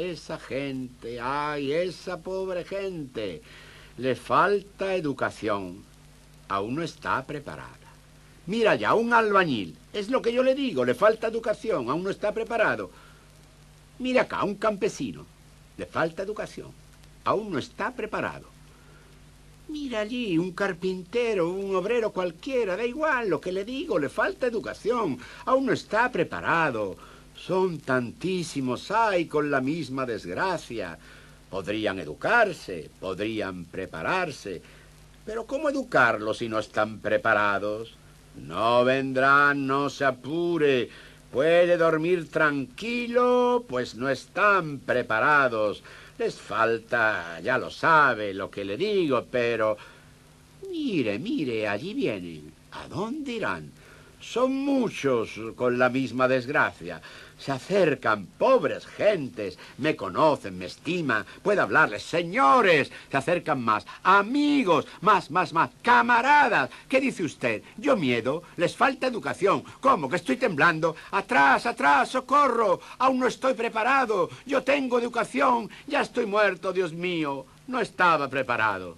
ay, esa pobre gente, le falta educación, aún no está preparada. Mira ya, un albañil, es lo que yo le digo, le falta educación, aún no está preparado. Mira acá, un campesino, le falta educación, aún no está preparado. Mira allí, un carpintero, un obrero cualquiera, da igual, lo que le digo, le falta educación, aún no está preparado. Son tantísimos, hay con la misma desgracia. Podrían educarse, podrían prepararse, pero ¿cómo educarlos si no están preparados? No vendrán, no se apure. Puede dormir tranquilo, pues no están preparados. Les falta, ya lo sabe, lo que le digo, pero... Mire, mire, allí vienen. ¿A dónde irán? Son muchos con la misma desgracia. Se acercan, pobres gentes, me conocen, me estiman, puedo hablarles, señores, se acercan más, amigos, más, camaradas. ¿Qué dice usted? Yo miedo, les falta educación. ¿Cómo? ¿Que estoy temblando? Atrás, atrás, socorro, aún no estoy preparado. Yo tengo educación, ya estoy muerto, Dios mío, no estaba preparado.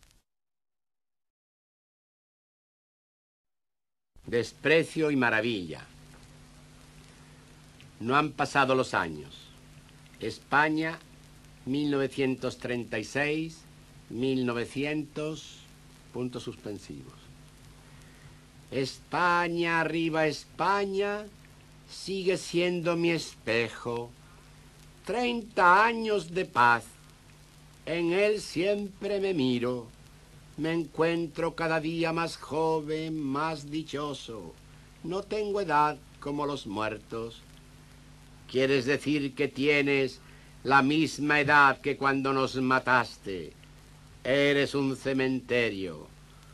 Desprecio y maravilla. No han pasado los años. España, 1936, 1900, puntos suspensivos. España, arriba España, sigue siendo mi espejo. 30 años de paz, en él siempre me miro. Me encuentro cada día más joven, más dichoso. No tengo edad como los muertos. ¿Quieres decir que tienes la misma edad que cuando nos mataste? Eres un cementerio.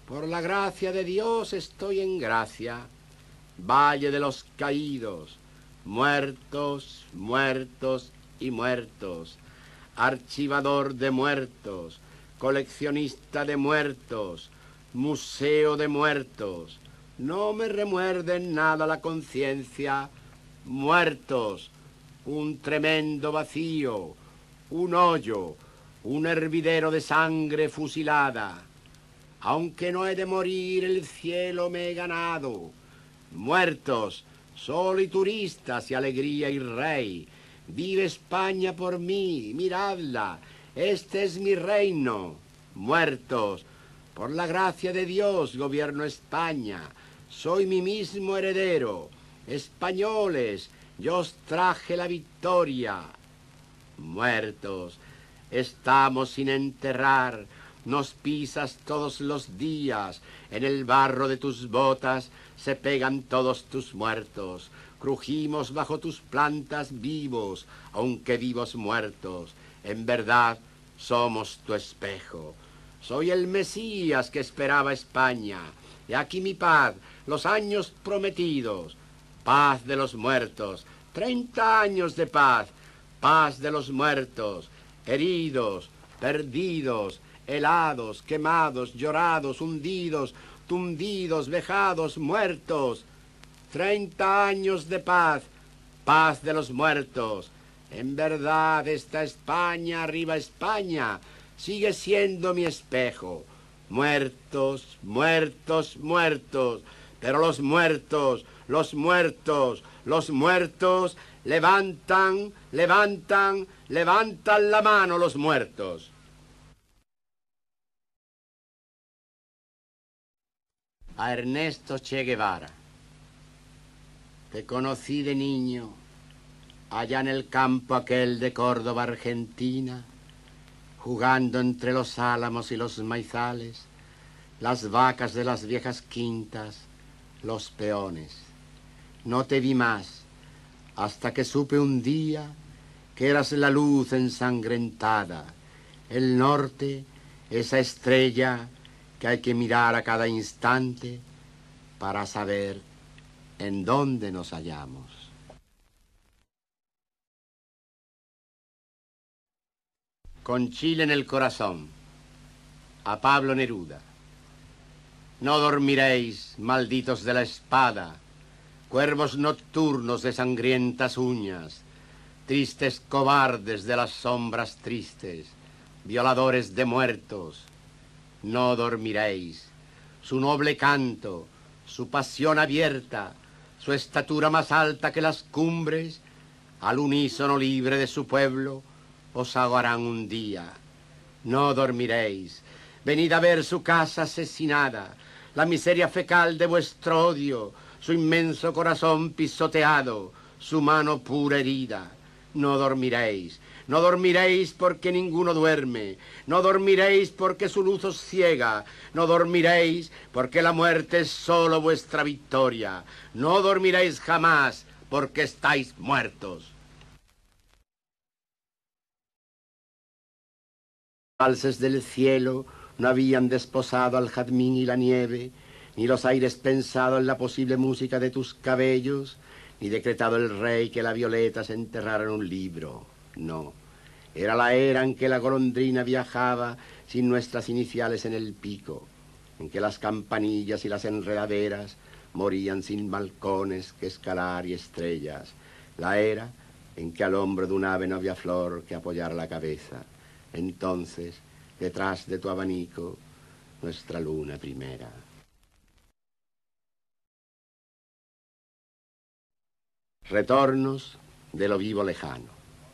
Por la gracia de Dios estoy en gracia. Valle de los caídos, muertos, muertos y muertos. Archivador de muertos, coleccionista de muertos, museo de muertos. No me remuerden nada la conciencia. Muertos, un tremendo vacío, un hoyo, un hervidero de sangre fusilada. Aunque no he de morir, el cielo me he ganado. Muertos, sol y turistas y alegría y rey. Vive España por mí, miradla, este es mi reino. Muertos, por la gracia de Dios gobierno España, soy mi mismo heredero. Españoles, yo os traje la victoria. Muertos, estamos sin enterrar, nos pisas todos los días, en el barro de tus botas se pegan todos tus muertos, crujimos bajo tus plantas vivos, aunque vivos muertos, en verdad somos tu espejo. Soy el Mesías que esperaba España, y aquí mi paz, los años prometidos, paz de los muertos, 30 años de paz, paz de los muertos, heridos, perdidos, helados, quemados, llorados, hundidos, tundidos, vejados, muertos. 30 años de paz, paz de los muertos. En verdad esta España, arriba España, sigue siendo mi espejo. Muertos, muertos, muertos. Pero los muertos, los muertos, los muertos, levantan, levantan, levantan la mano los muertos. A Ernesto Che Guevara. Te conocí de niño, allá en el campo aquel de Córdoba, Argentina, jugando entre los álamos y los maizales, las vacas de las viejas quintas, los peones. No te vi más, hasta que supe un día que eras la luz ensangrentada, el norte, esa estrella que hay que mirar a cada instante para saber en dónde nos hallamos. Con Chile en el corazón, a Pablo Neruda. No dormiréis, malditos de la espada, cuervos nocturnos de sangrientas uñas, tristes cobardes de las sombras tristes, violadores de muertos. No dormiréis. Su noble canto, su pasión abierta, su estatura más alta que las cumbres, al unísono libre de su pueblo, os ahogarán un día. No dormiréis. Venid a ver su casa asesinada, la miseria fecal de vuestro odio, su inmenso corazón pisoteado, su mano pura herida. No dormiréis. No dormiréis porque ninguno duerme. No dormiréis porque su luz os ciega. No dormiréis porque la muerte es solo vuestra victoria. No dormiréis jamás porque estáis muertos. Valses del cielo no habían desposado al jazmín y la nieve, ni los aires pensado en la posible música de tus cabellos, ni decretado el rey que la violeta se enterrara en un libro. No, era la era en que la golondrina viajaba sin nuestras iniciales en el pico, en que las campanillas y las enredaderas morían sin balcones que escalar y estrellas. La era en que al hombro de un ave no había flor que apoyar la cabeza. Entonces, detrás de tu abanico, nuestra luna primera. Retornos de lo vivo lejano.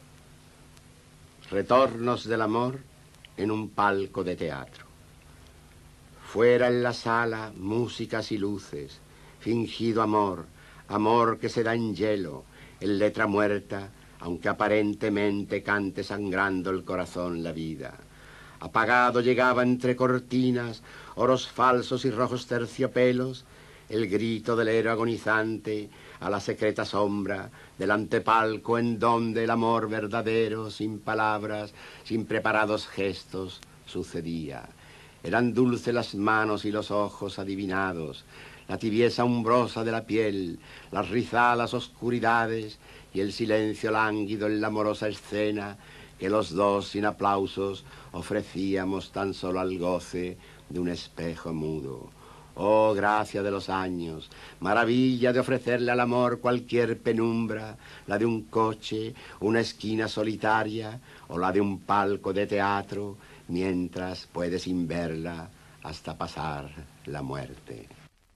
Retornos del amor en un palco de teatro. Fuera en la sala, músicas y luces, fingido amor, amor que se da en hielo, en letra muerta, aunque aparentemente cante sangrando el corazón la vida. Apagado llegaba entre cortinas, oros falsos y rojos terciopelos, el grito del héroe agonizante a la secreta sombra del antepalco en donde el amor verdadero, sin palabras, sin preparados gestos, sucedía. Eran dulces las manos y los ojos adivinados, la tibieza umbrosa de la piel, las rizadas oscuridades y el silencio lánguido en la amorosa escena que los dos sin aplausos ofrecíamos tan solo al goce de un espejo mudo. Oh, gracia de los años, maravilla de ofrecerle al amor cualquier penumbra, la de un coche, una esquina solitaria o la de un palco de teatro, mientras puede sin verla hasta pasar la muerte.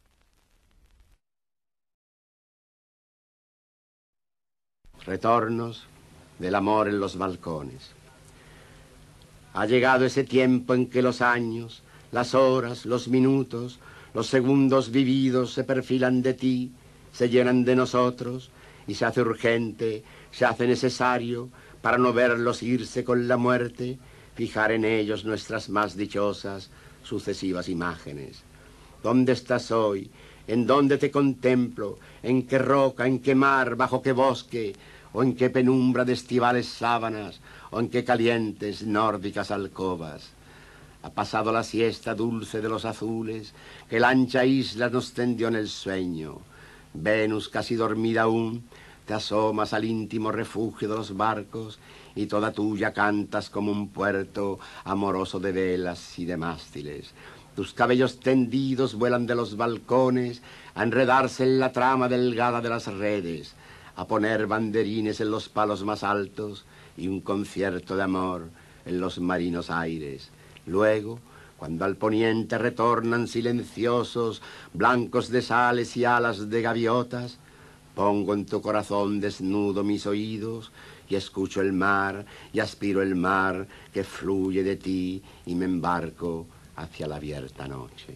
Retornos del amor en los balcones. Ha llegado ese tiempo en que los años, las horas, los minutos, los segundos vividos se perfilan de ti, se llenan de nosotros y se hace urgente, se hace necesario, para no verlos irse con la muerte, fijar en ellos nuestras más dichosas sucesivas imágenes. ¿Dónde estás hoy? ¿En dónde te contemplo? ¿En qué roca? ¿En qué mar? ¿Bajo qué bosque? ¿O en qué penumbra de estivales sábanas? ¿O en qué calientes nórdicas alcobas? Ha pasado la siesta dulce de los azules que la ancha isla nos tendió en el sueño. Venus, casi dormida aún, te asomas al íntimo refugio de los barcos y toda tuya cantas como un puerto amoroso de velas y de mástiles. Tus cabellos tendidos vuelan de los balcones a enredarse en la trama delgada de las redes, a poner banderines en los palos más altos y un concierto de amor en los marinos aires. Luego, cuando al poniente retornan silenciosos, blancos de sales y alas de gaviotas, pongo en tu corazón desnudo mis oídos y escucho el mar y aspiro el mar que fluye de ti y me embarco hacia la abierta noche.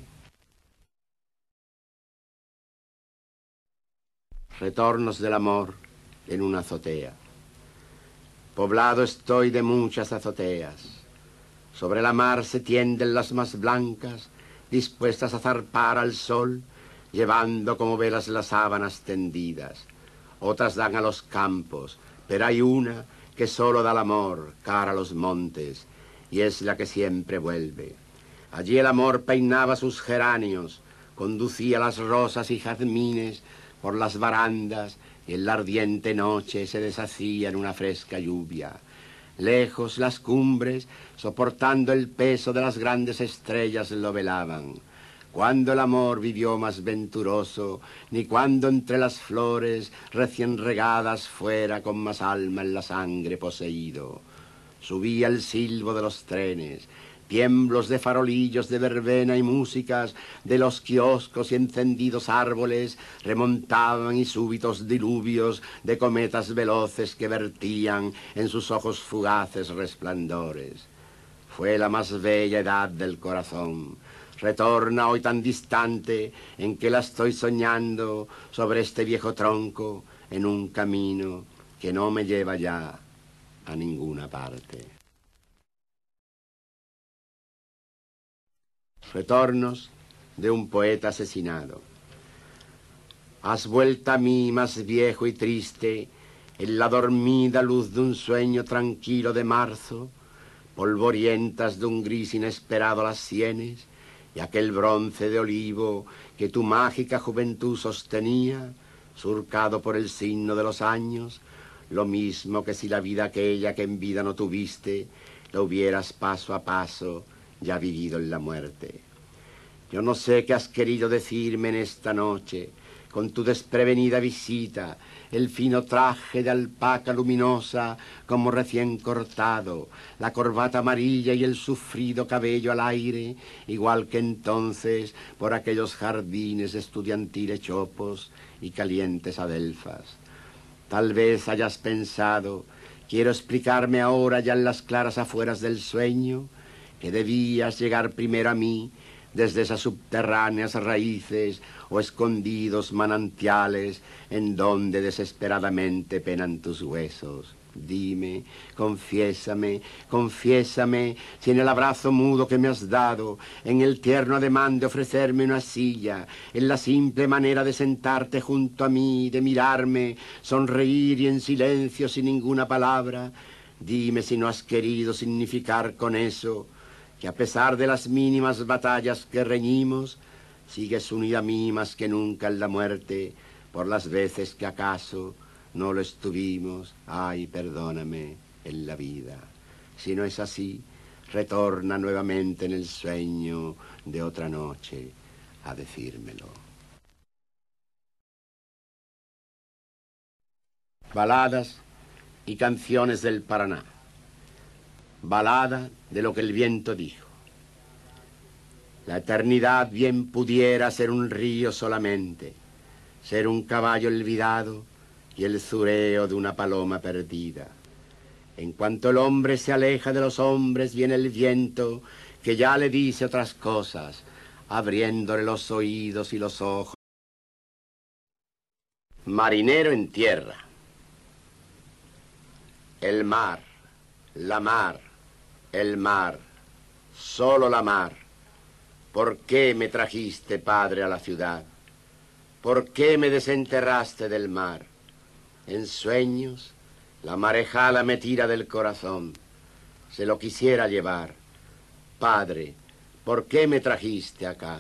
Retornos del amor en una azotea. Poblado estoy de muchas azoteas. Sobre la mar se tienden las más blancas, dispuestas a zarpar al sol, llevando como velas las sábanas tendidas. Otras dan a los campos, pero hay una que solo da el amor, cara a los montes, y es la que siempre vuelve. Allí el amor peinaba sus geranios, conducía las rosas y jazmines por las barandas, y en la ardiente noche se deshacía en una fresca lluvia. Lejos las cumbres, soportando el peso de las grandes estrellas, lo velaban. Cuando el amor vivió más venturoso, ni cuando entre las flores recién regadas fuera con más alma en la sangre poseído. Subía el silbo de los trenes, tiemblos de farolillos de verbena y músicas de los kioscos y encendidos árboles remontaban y súbitos diluvios de cometas veloces que vertían en sus ojos fugaces resplandores. Fue la más bella edad del corazón. Retorna hoy tan distante en que la estoy soñando sobre este viejo tronco en un camino que no me lleva ya a ninguna parte. Retornos de un poeta asesinado. Has vuelto a mí más viejo y triste en la dormida luz de un sueño tranquilo de marzo, polvorientas de un gris inesperado las sienes y aquel bronce de olivo que tu mágica juventud sostenía, surcado por el signo de los años, lo mismo que si la vida aquella que en vida no tuviste, la hubieras paso a paso ya vivido en la muerte. Yo no sé qué has querido decirme en esta noche, con tu desprevenida visita, el fino traje de alpaca luminosa como recién cortado, la corbata amarilla y el sufrido cabello al aire, igual que entonces por aquellos jardines estudiantiles chopos y calientes adelfas. Tal vez hayas pensado, quiero explicarme ahora ya en las claras afueras del sueño, que debías llegar primero a mí desde esas subterráneas raíces o escondidos manantiales en donde desesperadamente penan tus huesos. Dime, confiésame, confiésame, si en el abrazo mudo que me has dado, en el tierno ademán de ofrecerme una silla, en la simple manera de sentarte junto a mí, de mirarme, sonreír y en silencio sin ninguna palabra, dime si no has querido significar con eso que a pesar de las mínimas batallas que reñimos, sigues unida a mí más que nunca en la muerte, por las veces que acaso no lo estuvimos, ay, perdóname, en la vida. Si no es así, retorna nuevamente en el sueño de otra noche a decírmelo. Baladas y canciones del Paraná. Balada de lo que el viento dijo. La eternidad bien pudiera ser un río solamente, ser un caballo olvidado y el zureo de una paloma perdida. En cuanto el hombre se aleja de los hombres, viene el viento que ya le dice otras cosas, abriéndole los oídos y los ojos. Marinero en tierra. El mar, la mar, el mar, solo la mar. ¿Por qué me trajiste, padre, a la ciudad? ¿Por qué me desenterraste del mar? En sueños, la marejada me tira del corazón. Se lo quisiera llevar. Padre, ¿por qué me trajiste acá?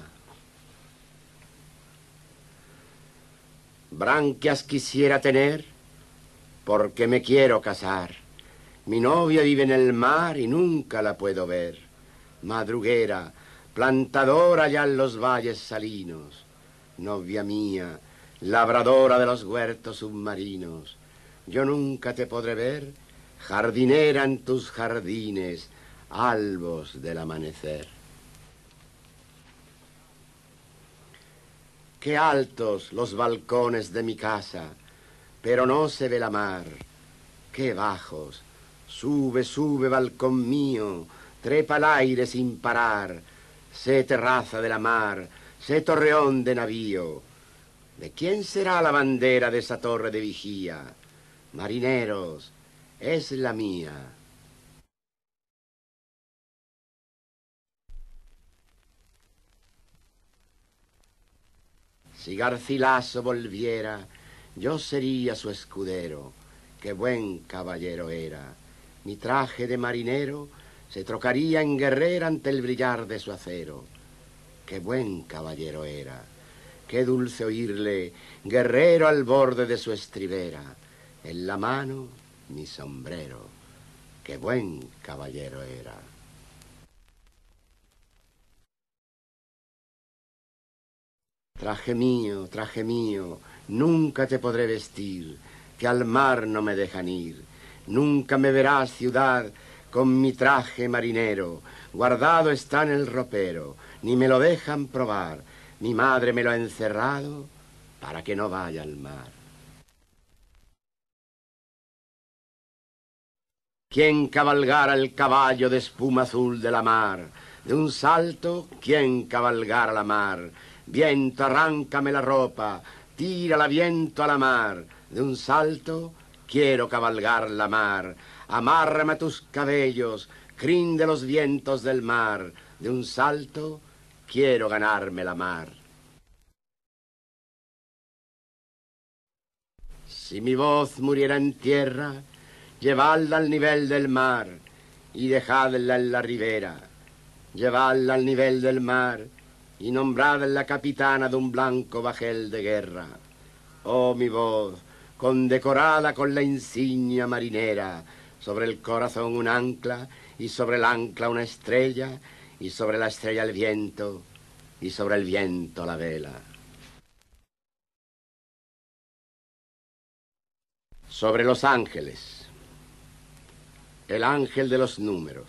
Branquias quisiera tener, porque me quiero casar. Mi novia vive en el mar y nunca la puedo ver. Madruguera, plantadora allá en los valles salinos. Novia mía, labradora de los huertos submarinos. Yo nunca te podré ver, jardinera en tus jardines, albos del amanecer. Qué altos los balcones de mi casa, pero no se ve la mar. Qué bajos, sube, sube, balcón mío, trepa al aire sin parar. Sé terraza de la mar, sé torreón de navío. ¿De quién será la bandera de esa torre de vigía? Marineros, es la mía. Si Garcilaso volviera, yo sería su escudero. Qué buen caballero era. Mi traje de marinero se trocaría en guerrera ante el brillar de su acero. Qué buen caballero era. Qué dulce oírle, guerrero al borde de su estribera. En la mano, mi sombrero. Qué buen caballero era. traje mío, nunca te podré vestir, que al mar no me dejan ir. Nunca me verás, ciudad, con mi traje marinero, guardado está en el ropero, ni me lo dejan probar. Mi madre me lo ha encerrado para que no vaya al mar. ¿Quién cabalgara el caballo de espuma azul de la mar? De un salto, ¿quién cabalgara la mar? Viento, arráncame la ropa, tírala viento a la mar. De un salto, quiero cabalgar la mar. Amárrame tus cabellos, crin de los vientos del mar. De un salto, quiero ganarme la mar. Si mi voz muriera en tierra, llevadla al nivel del mar y dejadla en la ribera. Llevadla al nivel del mar y nombradla capitana de un blanco bajel de guerra. Oh, mi voz, condecorada con la insignia marinera, sobre el corazón un ancla, y sobre el ancla una estrella, y sobre la estrella el viento, y sobre el viento la vela. Sobre los ángeles. El ángel de los números.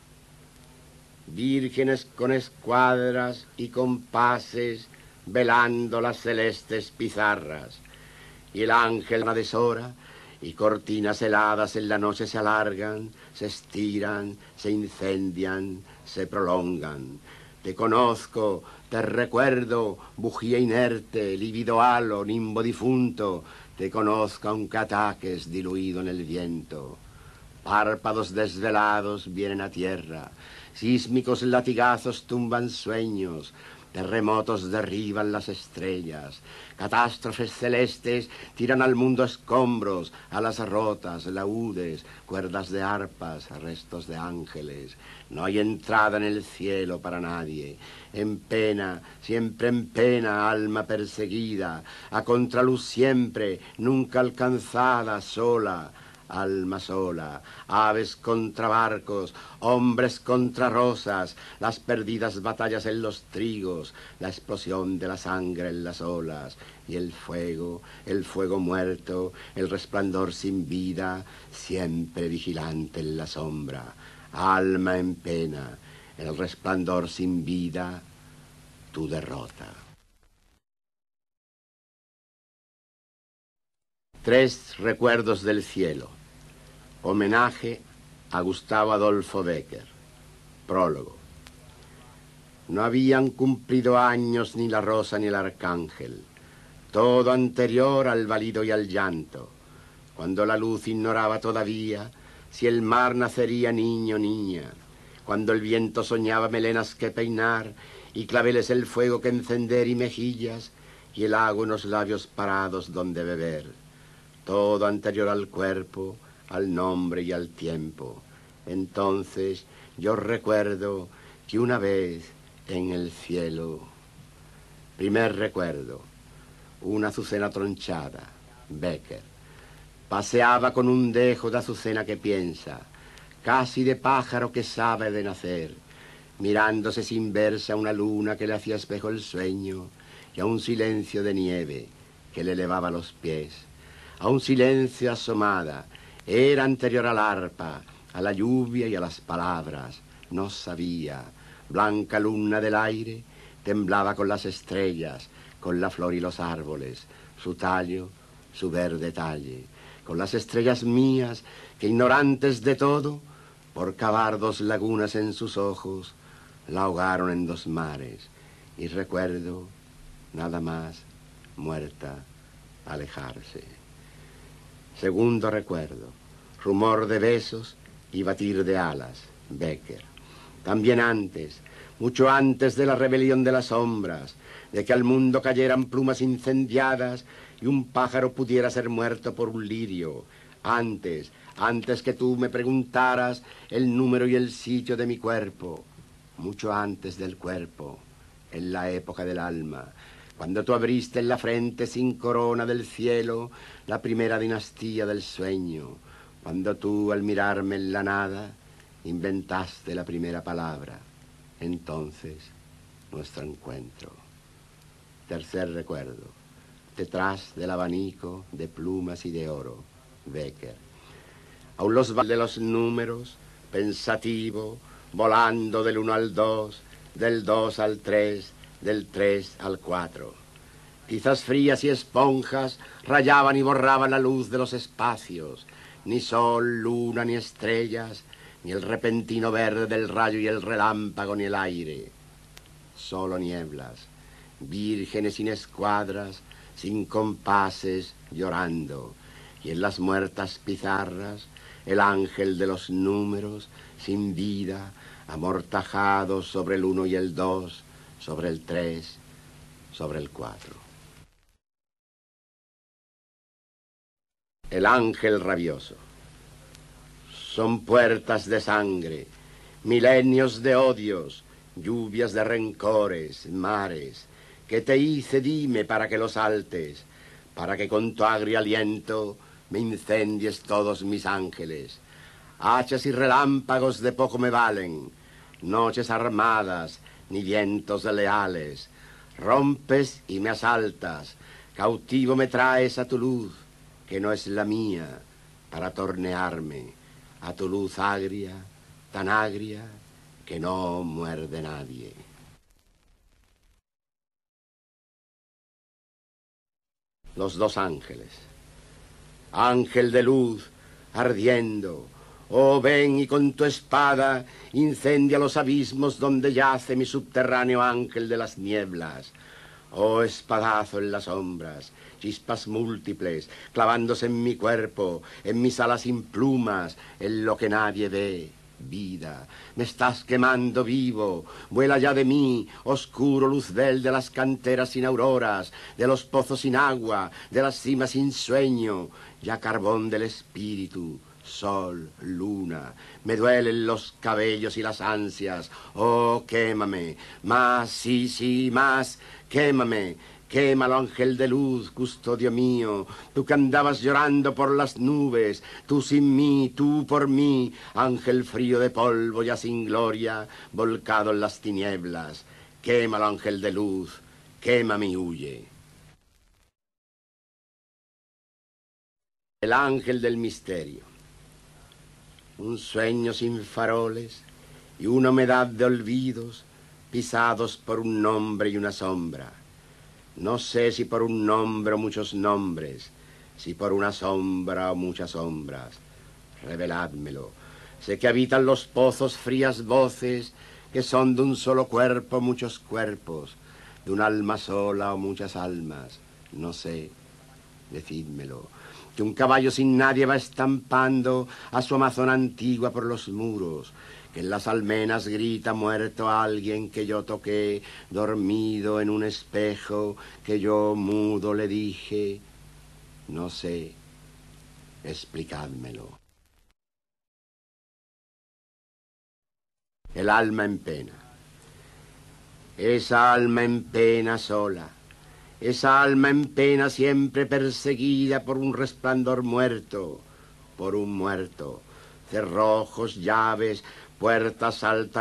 Vírgenes con escuadras y compases, velando las celestes pizarras. Y el ángel a deshora, y cortinas heladas en la noche se alargan, se estiran, se incendian, se prolongan. Te conozco, te recuerdo, bujía inerte, lívido halo, nimbo difunto. Te conozco aunque ataques diluido en el viento. Párpados desvelados vienen a tierra, sísmicos latigazos tumban sueños, terremotos derriban las estrellas, catástrofes celestes tiran al mundo escombros, alas rotas, laúdes, cuerdas de arpas, restos de ángeles. No hay entrada en el cielo para nadie. En pena, siempre en pena, alma perseguida, a contraluz siempre, nunca alcanzada, sola. Alma sola, aves contra barcos, hombres contra rosas, las perdidas batallas en los trigos, la explosión de la sangre en las olas, y el fuego muerto, el resplandor sin vida, siempre vigilante en la sombra. Alma en pena, el resplandor sin vida, tu derrota. 3 recuerdos del cielo. Homenaje a Gustavo Adolfo Bécquer. Prólogo. No habían cumplido años ni la rosa ni el arcángel, todo anterior al balido y al llanto, cuando la luz ignoraba todavía si el mar nacería niño o niña, cuando el viento soñaba melenas que peinar y claveles el fuego que encender y mejillas y el agua en los labios parados donde beber, todo anterior al cuerpo, al nombre y al tiempo. Entonces yo recuerdo que una vez en el cielo, primer recuerdo, una azucena tronchada, Bécquer, paseaba con un dejo de azucena que piensa, casi de pájaro que sabe de nacer, mirándose sin verse a una luna que le hacía espejo el sueño y a un silencio de nieve que le elevaba los pies, a un silencio asomada. Era anterior al arpa, a la lluvia y a las palabras. No sabía. Blanca luna del aire, temblaba con las estrellas, con la flor y los árboles, su tallo, su verde talle, con las estrellas mías que, ignorantes de todo, por cavar 2 lagunas en sus ojos, la ahogaron en 2 mares. Y recuerdo, nada más, muerta, alejarse. Segundo recuerdo, rumor de besos y batir de alas, Bécquer. También antes, mucho antes de la rebelión de las sombras, de que al mundo cayeran plumas incendiadas y un pájaro pudiera ser muerto por un lirio. Antes que tú me preguntaras el número y el sitio de mi cuerpo. Mucho antes del cuerpo, en la época del alma, cuando tú abriste en la frente sin corona del cielo la primera dinastía del sueño, cuando tú al mirarme en la nada inventaste la primera palabra, entonces nuestro encuentro. Tercer recuerdo, detrás del abanico de plumas y de oro, Bécquer. Aún los de los números, pensativo, volando del 1 al 2, del 2 al 3, del 3 al 4. Tizas frías y esponjas rayaban y borraban la luz de los espacios. Ni sol, luna, ni estrellas, ni el repentino verde del rayo y el relámpago, ni el aire. Solo nieblas, vírgenes sin escuadras, sin compases, llorando. Y en las muertas pizarras, el ángel de los números, sin vida, amortajado sobre el 1 y el 2, sobre el 3, sobre el 4. El ángel rabioso. Son puertas de sangre, milenios de odios, lluvias de rencores, mares, que te hice, dime, para que los saltes, para que con tu agrio aliento me incendies todos mis ángeles. Hachas y relámpagos de poco me valen, noches armadas, ni vientos leales. Rompes y me asaltas, cautivo me traes a tu luz, que no es la mía, para tornearme, a tu luz agria, tan agria, que no muerde nadie. Los 2 ángeles. Ángel de luz, ardiendo, oh, ven y con tu espada incendia los abismos donde yace mi subterráneo ángel de las nieblas. Oh, espadazo en las sombras, chispas múltiples, clavándose en mi cuerpo, en mis alas sin plumas, en lo que nadie ve. Vida, me estás quemando vivo, vuela ya de mí, oscuro luzbel de las canteras sin auroras, de los pozos sin agua, de las cimas sin sueño, ya carbón del espíritu, sol, luna, me duelen los cabellos y las ansias, oh, quémame, más, sí, sí, más, quémame. Quémalo, ángel de luz, custodio mío, tú que andabas llorando por las nubes, tú sin mí, tú por mí, ángel frío de polvo ya sin gloria, volcado en las tinieblas. Quémalo, ángel de luz, quémame y huye. El ángel del misterio. Un sueño sin faroles y una humedad de olvidos, pisados por un nombre y una sombra. No sé si por un nombre o muchos nombres, si por una sombra o muchas sombras. Reveládmelo. Sé que habitan los pozos frías voces, que son de un solo cuerpo muchos cuerpos, de un alma sola o muchas almas. No sé, decídmelo. Que un caballo sin nadie va estampando a su amazona antigua por los muros, que en las almenas grita muerto alguien que yo toqué, dormido en un espejo, que yo mudo le dije, no sé, explicádmelo. El alma en pena. Esa alma en pena sola. Esa alma en pena siempre perseguida por un resplandor muerto, por un muerto. Cerrojos, llaves, puertas altas.